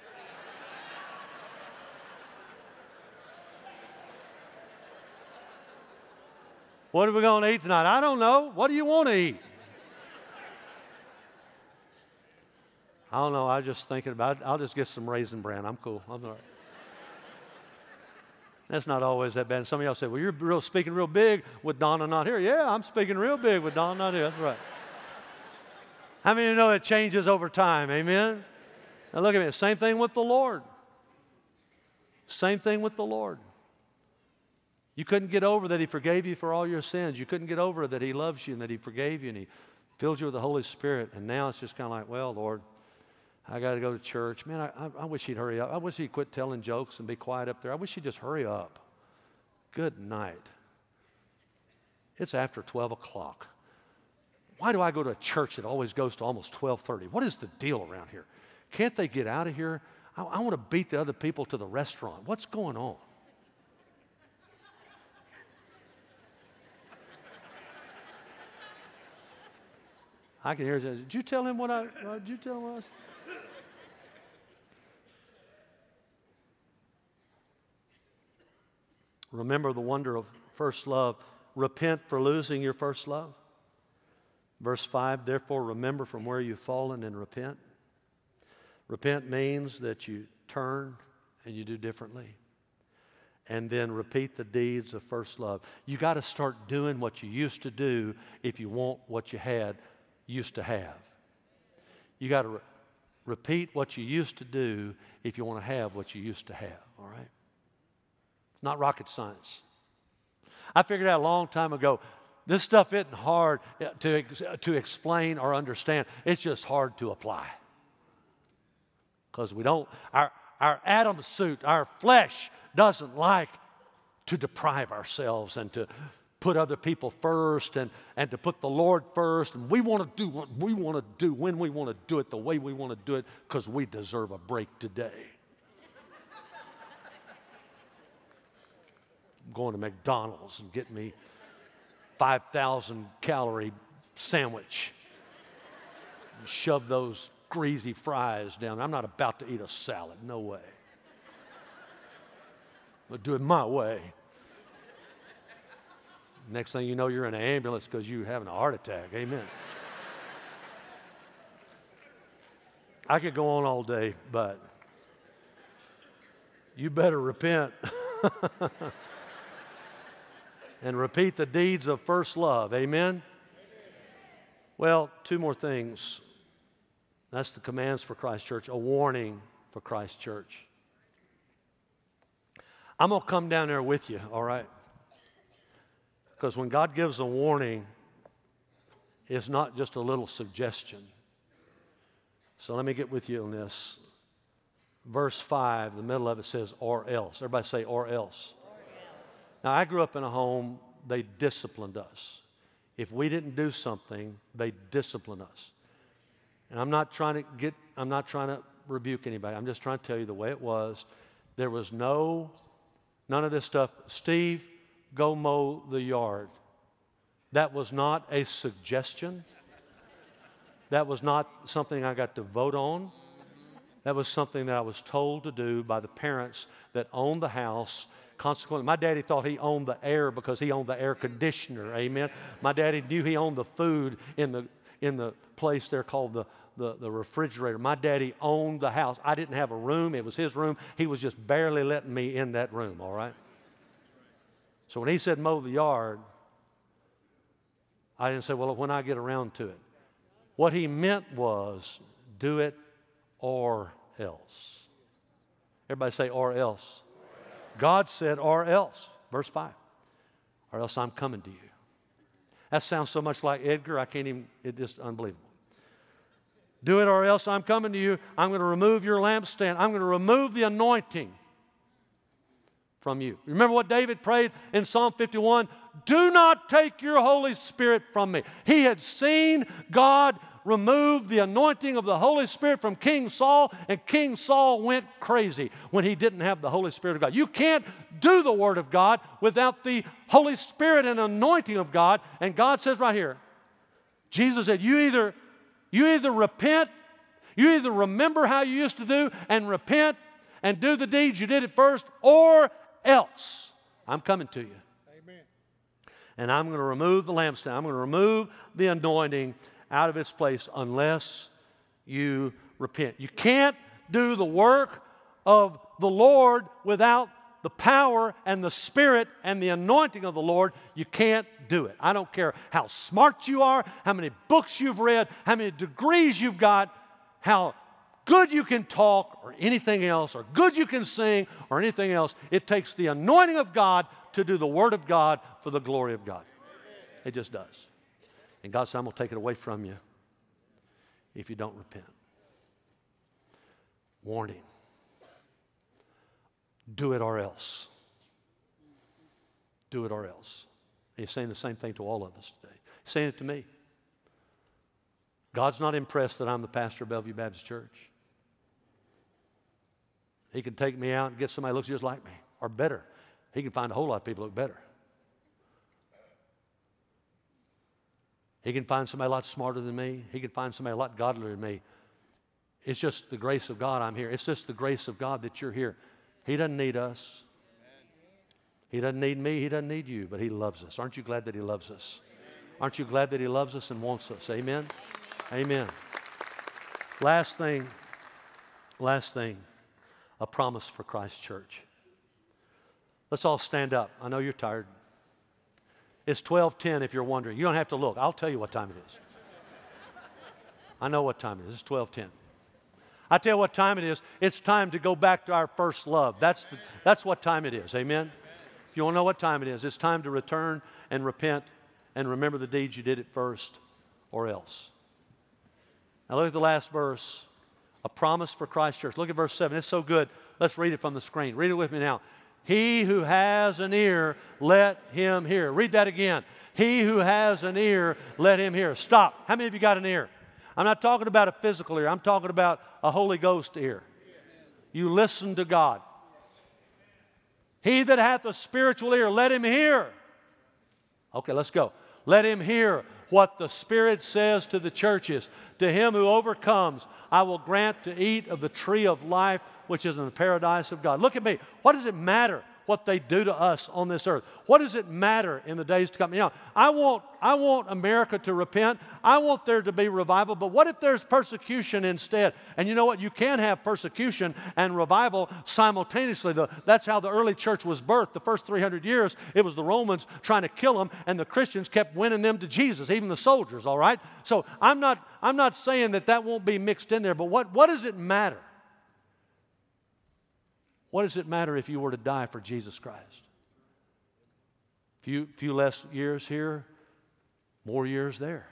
What are we going to eat tonight? I don't know. What do you want to eat? I don't know. I was just thinking about it. I'll just get some Raisin Bran. I'm cool. I'm all right. That's not always that bad. Some of y'all say, well, you're speaking real big with Donna not here. Yeah, I'm speaking real big with Donna not here. That's right. How many of you know it changes over time? Amen? Now look at me. Same thing with the Lord. Same thing with the Lord. You couldn't get over that He forgave you for all your sins. You couldn't get over that He loves you and that He forgave you and He filled you with the Holy Spirit. And now it's just kind of like, well, Lord, I got to go to church. Man, I wish He'd hurry up. I wish He'd quit telling jokes and be quiet up there. I wish He'd just hurry up. Good night. It's after 12 o'clock. Why do I go to a church that always goes to almost 12:30? What is the deal around here? Can't they get out of here? I want to beat the other people to the restaurant. What's going on? I can hear it. Did you tell him what did you tell him what I said? Remember the wonder of first love. Repent for losing your first love. Verse 5, therefore remember from where you've fallen and repent. Repent means that you turn and you do differently. And then repeat the deeds of first love. You got to start doing what you used to do if you want what you used to have. You got to repeat what you used to do if you want to have what you used to have, all right? It's not rocket science. I figured out a long time ago, this stuff isn't hard to explain or understand. It's just hard to apply. Because we don't, our Adam suit, our flesh doesn't like to deprive ourselves and to put other people first and to put the Lord first. And we want to do what we want to do when we want to do it the way we want to do it because we deserve a break today. I'm going to McDonald's and get me 5,000 calorie sandwich and shove those greasy fries down. I'm not about to eat a salad. No way. I'll do it my way. Next thing you know, you're in an ambulance because you're having a heart attack. Amen. I could go on all day, but you better repent and repeat the deeds of first love. Amen? Well, two more things. That's the commands for Christ Church, a warning for Christ Church. I'm going to come down there with you, all right? Because when God gives a warning, it's not just a little suggestion. So let me get with you on this. Verse 5, the middle of it says, or else. Everybody say, or else. Now, I grew up in a home, they disciplined us. If we didn't do something, they disciplined us. And I'm not trying to rebuke anybody. I'm just trying to tell you the way it was. There was none of this stuff. Steve, go mow the yard. That was not a suggestion. That was not something I got to vote on. That was something that I was told to do by the parents that owned the house. Consequently, my daddy thought he owned the air because he owned the air conditioner. Amen. My daddy knew he owned the food in the place there called the refrigerator. My daddy owned the house. I didn't have a room. It was his room. He was just barely letting me in that room, all right? So when he said mow the yard, I didn't say, well, when I get around to it. What he meant was, do it or else. Everybody say, or else. God said, or else. Verse 5. Or else I'm coming to you. That sounds so much like Edgar, I can't even, it's just unbelievable. Do it or else I'm coming to you. I'm going to remove your lampstand. I'm going to remove the anointing from you. Remember what David prayed in Psalm 51? Do not take your Holy Spirit from me. He had seen God remove the anointing of the Holy Spirit from King Saul, and King Saul went crazy when he didn't have the Holy Spirit of God. You can't do the Word of God without the Holy Spirit and anointing of God. And God says right here, Jesus said, you either repent, you either remember how you used to do and repent and do the deeds you did at first, or else I'm coming to you. Amen. And I'm going to remove the lampstand. I'm going to remove the anointing out of its place unless you repent. You can't do the work of the Lord without the power and the Spirit and the anointing of the Lord. You can't do it. I don't care how smart you are, how many books you've read, how many degrees you've got, how good you can talk or anything else, or good you can sing or anything else. It takes the anointing of God to do the Word of God for the glory of God. It just does. And God said, I'm going to take it away from you if you don't repent. Warning. Do it or else. Do it or else. And he's saying the same thing to all of us today. He's saying it to me. God's not impressed that I'm the pastor of Bellevue Baptist Church. He can take me out and get somebody who looks just like me, or better. He can find a whole lot of people who look better. He can find somebody a lot smarter than me. He can find somebody a lot godlier than me. It's just the grace of God I'm here. It's just the grace of God that you're here. He doesn't need us. He doesn't need me. He doesn't need you, but He loves us. Aren't you glad that He loves us? Aren't you glad that He loves us and wants us? Amen? Amen. Last thing, a promise for Christ Church. Let's all stand up. I know you're tired. It's 12:10 if you're wondering. You don't have to look. I'll tell you what time it is. I know what time it is. It's 12:10. I tell you what time it is. It's time to go back to our first love. That's what time it is. Amen? If you want to know what time it is, it's time to return and repent and remember the deeds you did at first, or else. Now look at the last verse. A promise for Christ Church. Look at verse 7. It's so good. Let's read it from the screen. Read it with me now. He who has an ear, let him hear. Read that again. He who has an ear, let him hear. Stop. How many of you got an ear? I'm not talking about a physical ear. I'm talking about a Holy Ghost ear. You listen to God. He that hath a spiritual ear, let him hear. Okay, let's go. Let him hear what the Spirit says to the churches. To him who overcomes, I will grant to eat of the tree of life, which is in the paradise of God. Look at me. What does it matter what they do to us on this earth? What does it matter in the days to come? You know, I want America to repent. I want there to be revival. But what if there's persecution instead? And you know what? You can have persecution and revival simultaneously. That's how the early church was birthed. The first 300 years, it was the Romans trying to kill them, and the Christians kept winning them to Jesus, even the soldiers, all right? So I'm not saying that won't be mixed in there, but what does it matter? What does it matter if you were to die for Jesus Christ? Few less years here, more years there.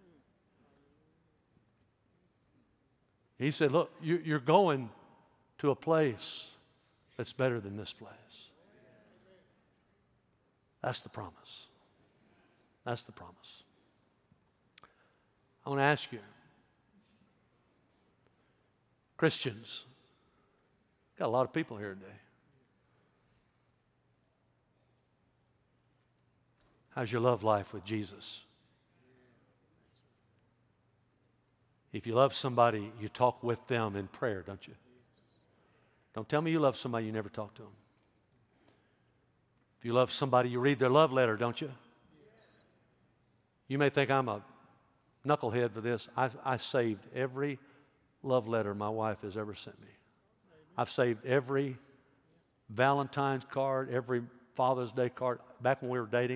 He said, look, you're going to a place that's better than this place. That's the promise. That's the promise. I want to ask you, Christians, got a lot of people here today. How's your love life with Jesus? If you love somebody, you talk with them in prayer, don't you? Don't tell me you love somebody you never talk to them. If you love somebody, you read their love letter, don't you? You may think I'm a knucklehead for this. I saved every love letter my wife has ever sent me. I've saved every Valentine's card, every Father's Day card. Back when we were dating,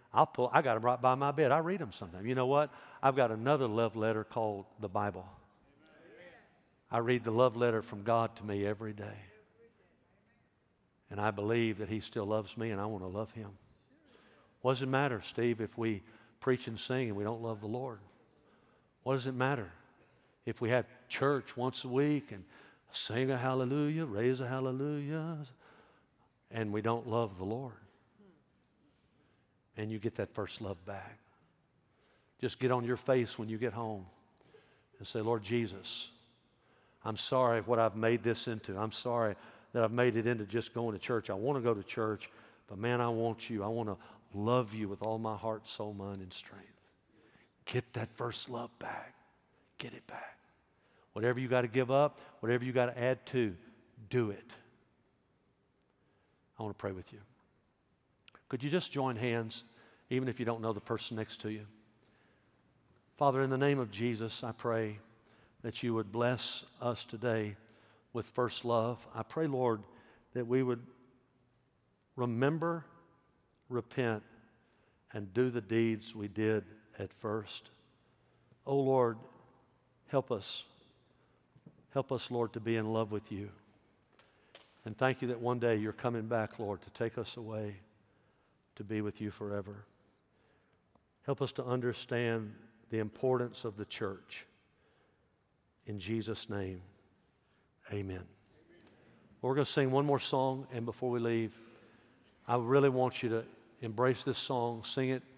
I got them right by my bed. I read them sometimes. You know what? I've got another love letter called the Bible. I read the love letter from God to me every day. And I believe that He still loves me, and I want to love Him. What does it matter, Steve, if we preach and sing and we don't love the Lord? What does it matter if we have church once a week and sing a hallelujah, raise a hallelujah, and we don't love the Lord? And you get that first love back. Just get on your face when you get home and say, Lord Jesus, I'm sorry what I've made this into. I'm sorry that I've made it into just going to church. I want to go to church, but man, I want you. I want to love you with all my heart, soul, mind, and strength. Get that first love back. Get it back. Whatever you got to give up, whatever you got to add to, do it. I want to pray with you. Could you just join hands, even if you don't know the person next to you? Father, in the name of Jesus, I pray that you would bless us today with first love. I pray, Lord, that we would remember, repent, and do the deeds we did at first. Oh, Lord, help us. Help us, Lord, to be in love with you. And thank you that one day you're coming back, Lord, to take us away to be with you forever. Help us to understand the importance of the church. In Jesus' name, amen. We're going to sing one more song, and before we leave, I really want you to embrace this song, sing it.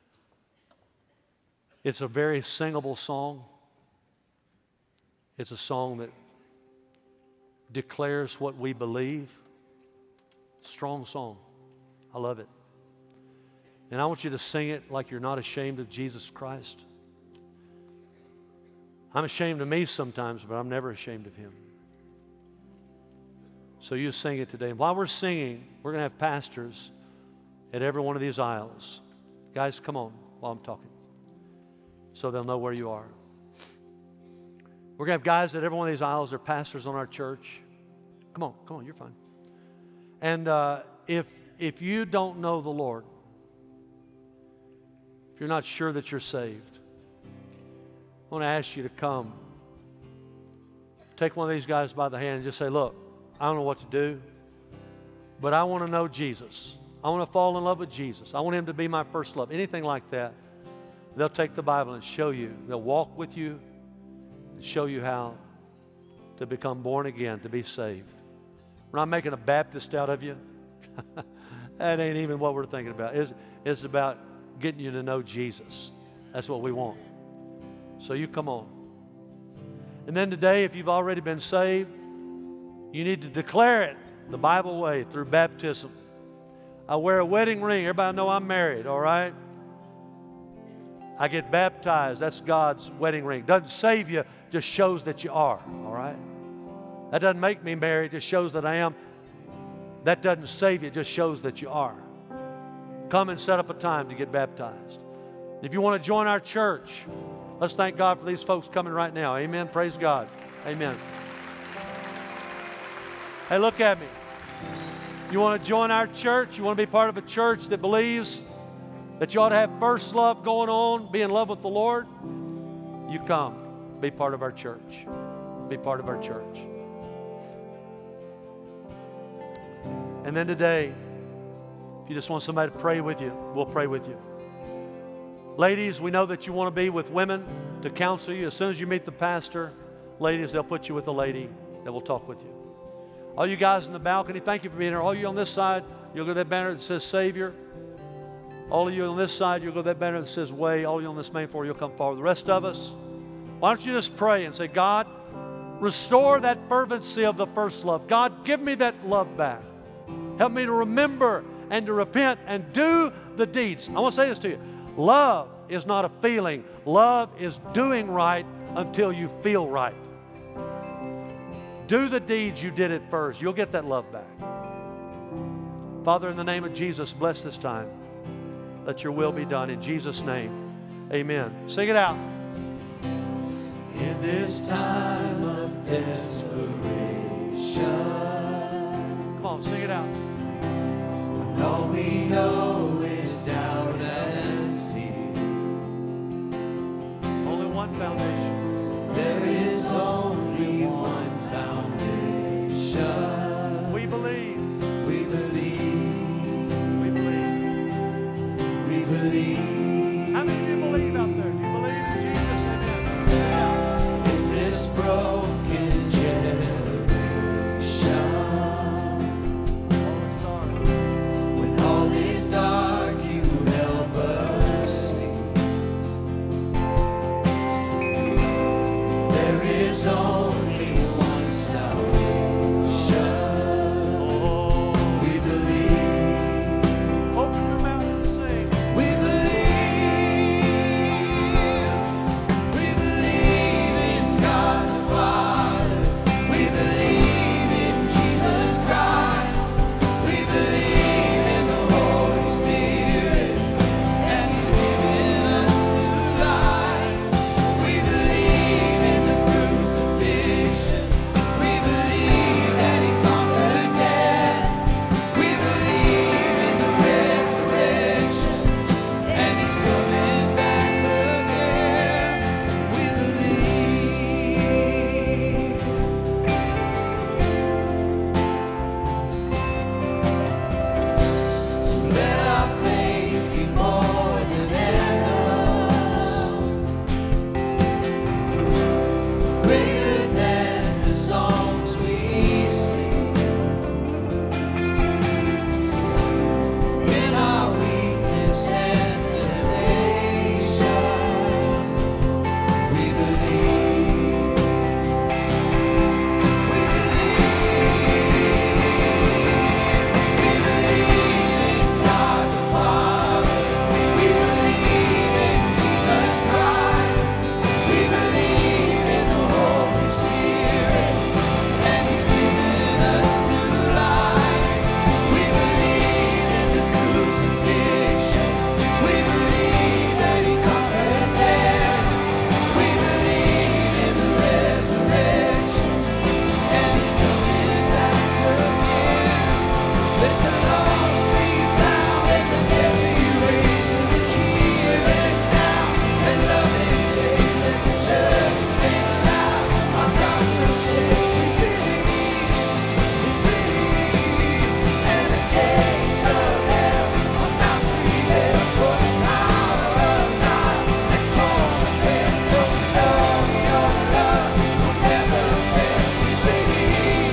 It's a very singable song. It's a song that declares what we believe. Strong song. I love it. And I want you to sing it like you're not ashamed of Jesus Christ. I'm ashamed of me sometimes, but I'm never ashamed of Him. So you sing it today. And while we're singing, we're going to have pastors at every one of these aisles. Guys, come on while I'm talking, so they'll know where you are. We're going to have guys at every one of these aisles. They're pastors on our church. Come on, you're fine. And if you don't know the Lord, if you're not sure that you're saved, I want to ask you to come. Take one of these guys by the hand and just say, look, I don't know what to do, but I want to know Jesus. I want to fall in love with Jesus. I want Him to be my first love. Anything like that, they'll take the Bible and show you. They'll walk with you and show you how to become born again, to be saved. We're not making a Baptist out of you. That ain't even what we're thinking about. It's about getting you to know Jesus. That's what we want. So you come on. And then today, if you've already been saved, you need to declare it the Bible way through baptism. I wear a wedding ring. Everybody know I'm married, all right? I get baptized. That's God's wedding ring. Doesn't save you, just shows that you are, all right? That doesn't make me married, just shows that I am. That doesn't save you, just shows that you are. Come and set up a time to get baptized. If you want to join our church, let's thank God for these folks coming right now. Amen. Praise God. Amen. Hey, look at me. You want to join our church? You want to be part of a church that believes that you ought to have first love going on, be in love with the Lord? You come. Be part of our church. Be part of our church. And then today, if you just want somebody to pray with you, we'll pray with you. Ladies, we know that you want to be with women to counsel you. As soon as you meet the pastor, ladies, they'll put you with a lady that will talk with you. All you guys in the balcony, thank you for being here. All you on this side, you'll go to that banner that says Savior. All of you on this side, you'll go to that banner that says Way. All of you on this main floor, you'll come forward. The rest of us, why don't you just pray and say, God, restore that fervency of the first love. God, give me that love back. Help me to remember and to repent and do the deeds. I want to say this to you. Love is not a feeling. Love is doing right until you feel right. Do the deeds you did at first. You'll get that love back. Father, in the name of Jesus, bless this time. Let your will be done. In Jesus' name, amen. Sing it out. In this time of desperation, Come on, sing it out. when all we know is doubt and believe. How many of you believe out there? Do you believe in Jesus? Amen. In this broken generation, when all is dark, you help us see. There is only one salvation. We believe. Open your mouth and sing. We believe in God the Father. We believe in Jesus Christ. We believe in the Holy Spirit, and He's given us new life. We believe in the crucifixion. We believe that He conquered death. We believe in the resurrection, and He's coming back again. We believe. So let our faith be more than anthems, greater than the songs we sing. In our weakness and temptation, we believe. We believe in God the Father. We believe in Jesus Christ. We believe in the Holy Spirit, and He's given us new life. We believe in the crucifixion. We believe that He conquered death. We believe in the resurrection, and He's coming back again. Let the lost be found, let the dead be raised to the here and now. Let love and faith, let the church stand loud. Our God will say, we believe, and the gates of hell will not prevail. For the power of God has torn the veil. For we know Your love will never fail. We believe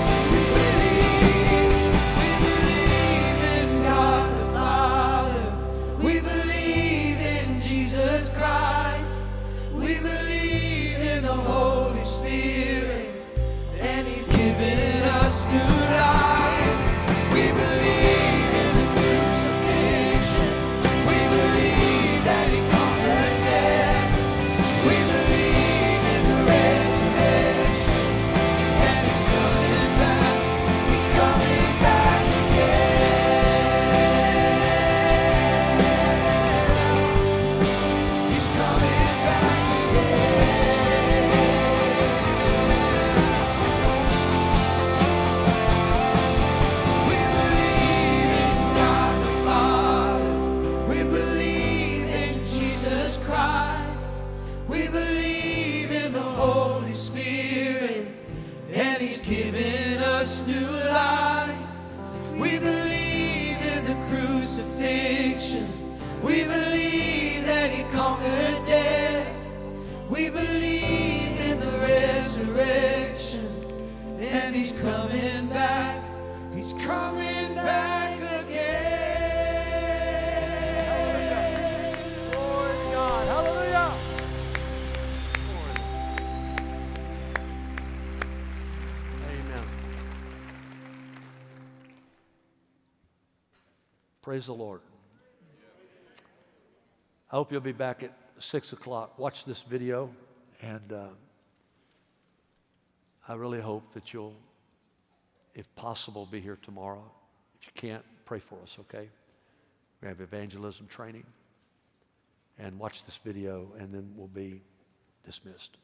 in God the Father. We believe in Jesus Christ. We believe in the Holy Spirit, and He's given us new life. We believe in the crucifixion. We believe that He conquered death. We believe in the resurrection, and He's coming back. He's coming back again. He's coming back We believe in God the Father. We believe in Jesus Christ. We believe in the Holy Spirit, and He's given us new life. We believe in the crucifixion. We believe that He conquered death. We believe in the resurrection, and He's coming back. He's coming back again. Glory to God. Hallelujah. Amen. Praise the Lord. I hope you'll be back at 6 o'clock. Watch this video, and I really hope that you'll, if possible, be here tomorrow. If you can't, pray for us, okay? We have evangelism training. And watch this video, and then we'll be dismissed.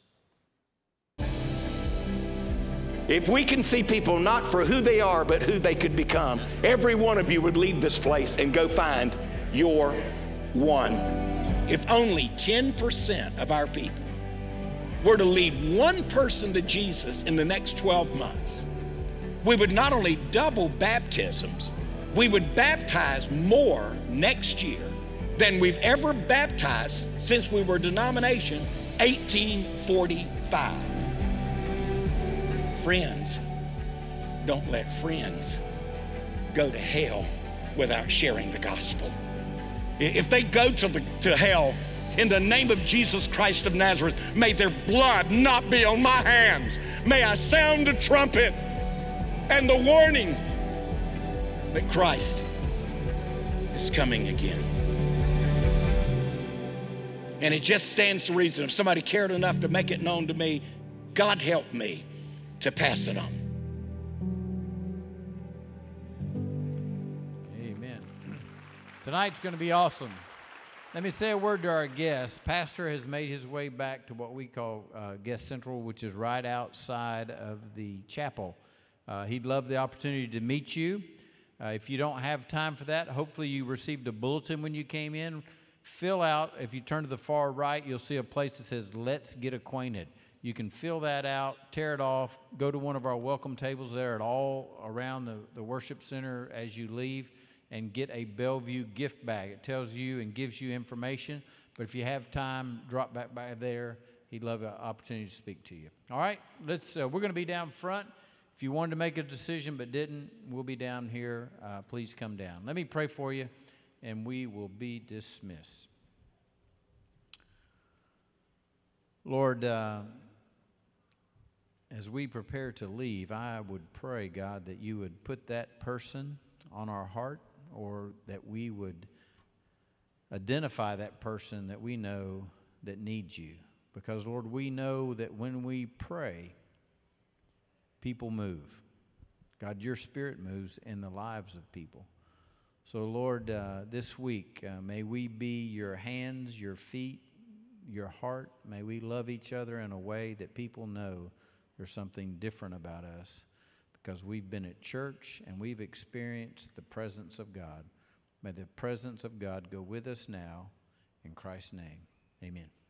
If we can see people not for who they are, but who they could become, every one of you would leave this place and go find your one. If only 10% of our people were to lead one person to Jesus in the next 12 months, we would not only double baptisms, we would baptize more next year than we've ever baptized since we were a denomination, 1845. Friends, don't let friends go to hell without sharing the gospel. If they go to hell in the name of Jesus Christ of Nazareth, may their blood not be on my hands. May I sound the trumpet and the warning that Christ is coming again. And it just stands to reason, if somebody cared enough to make it known to me, God help me to pass it on. Amen. Tonight's going to be awesome. Let me say a word to our guest. Pastor has made his way back to what we call Guest Central, which is right outside of the chapel. He'd love the opportunity to meet you. If you don't have time for that, hopefully you received a bulletin when you came in. Fill out, if you turn to the far right, you'll see a place that says, Let's Get Acquainted. You can fill that out, tear it off, go to one of our welcome tables there at all around the worship center as you leave, and get a Bellevue gift bag. It tells you and gives you information, but if you have time, drop back by there. He'd love an opportunity to speak to you. All right, we're going to be down front. If you wanted to make a decision but didn't, we'll be down here. Please come down. Let me pray for you, and we will be dismissed. Lord, as we prepare to leave, I would pray, God, that you would put that person on our heart, or that we would identify that person that we know that needs you. Because, Lord, we know that when we pray, people move. God, your Spirit moves in the lives of people. So, Lord, this week, may we be your hands, your feet, your heart. May we love each other in a way that people know there's something different about us, because we've been at church and we've experienced the presence of God. May the presence of God go with us now. In Christ's name, amen.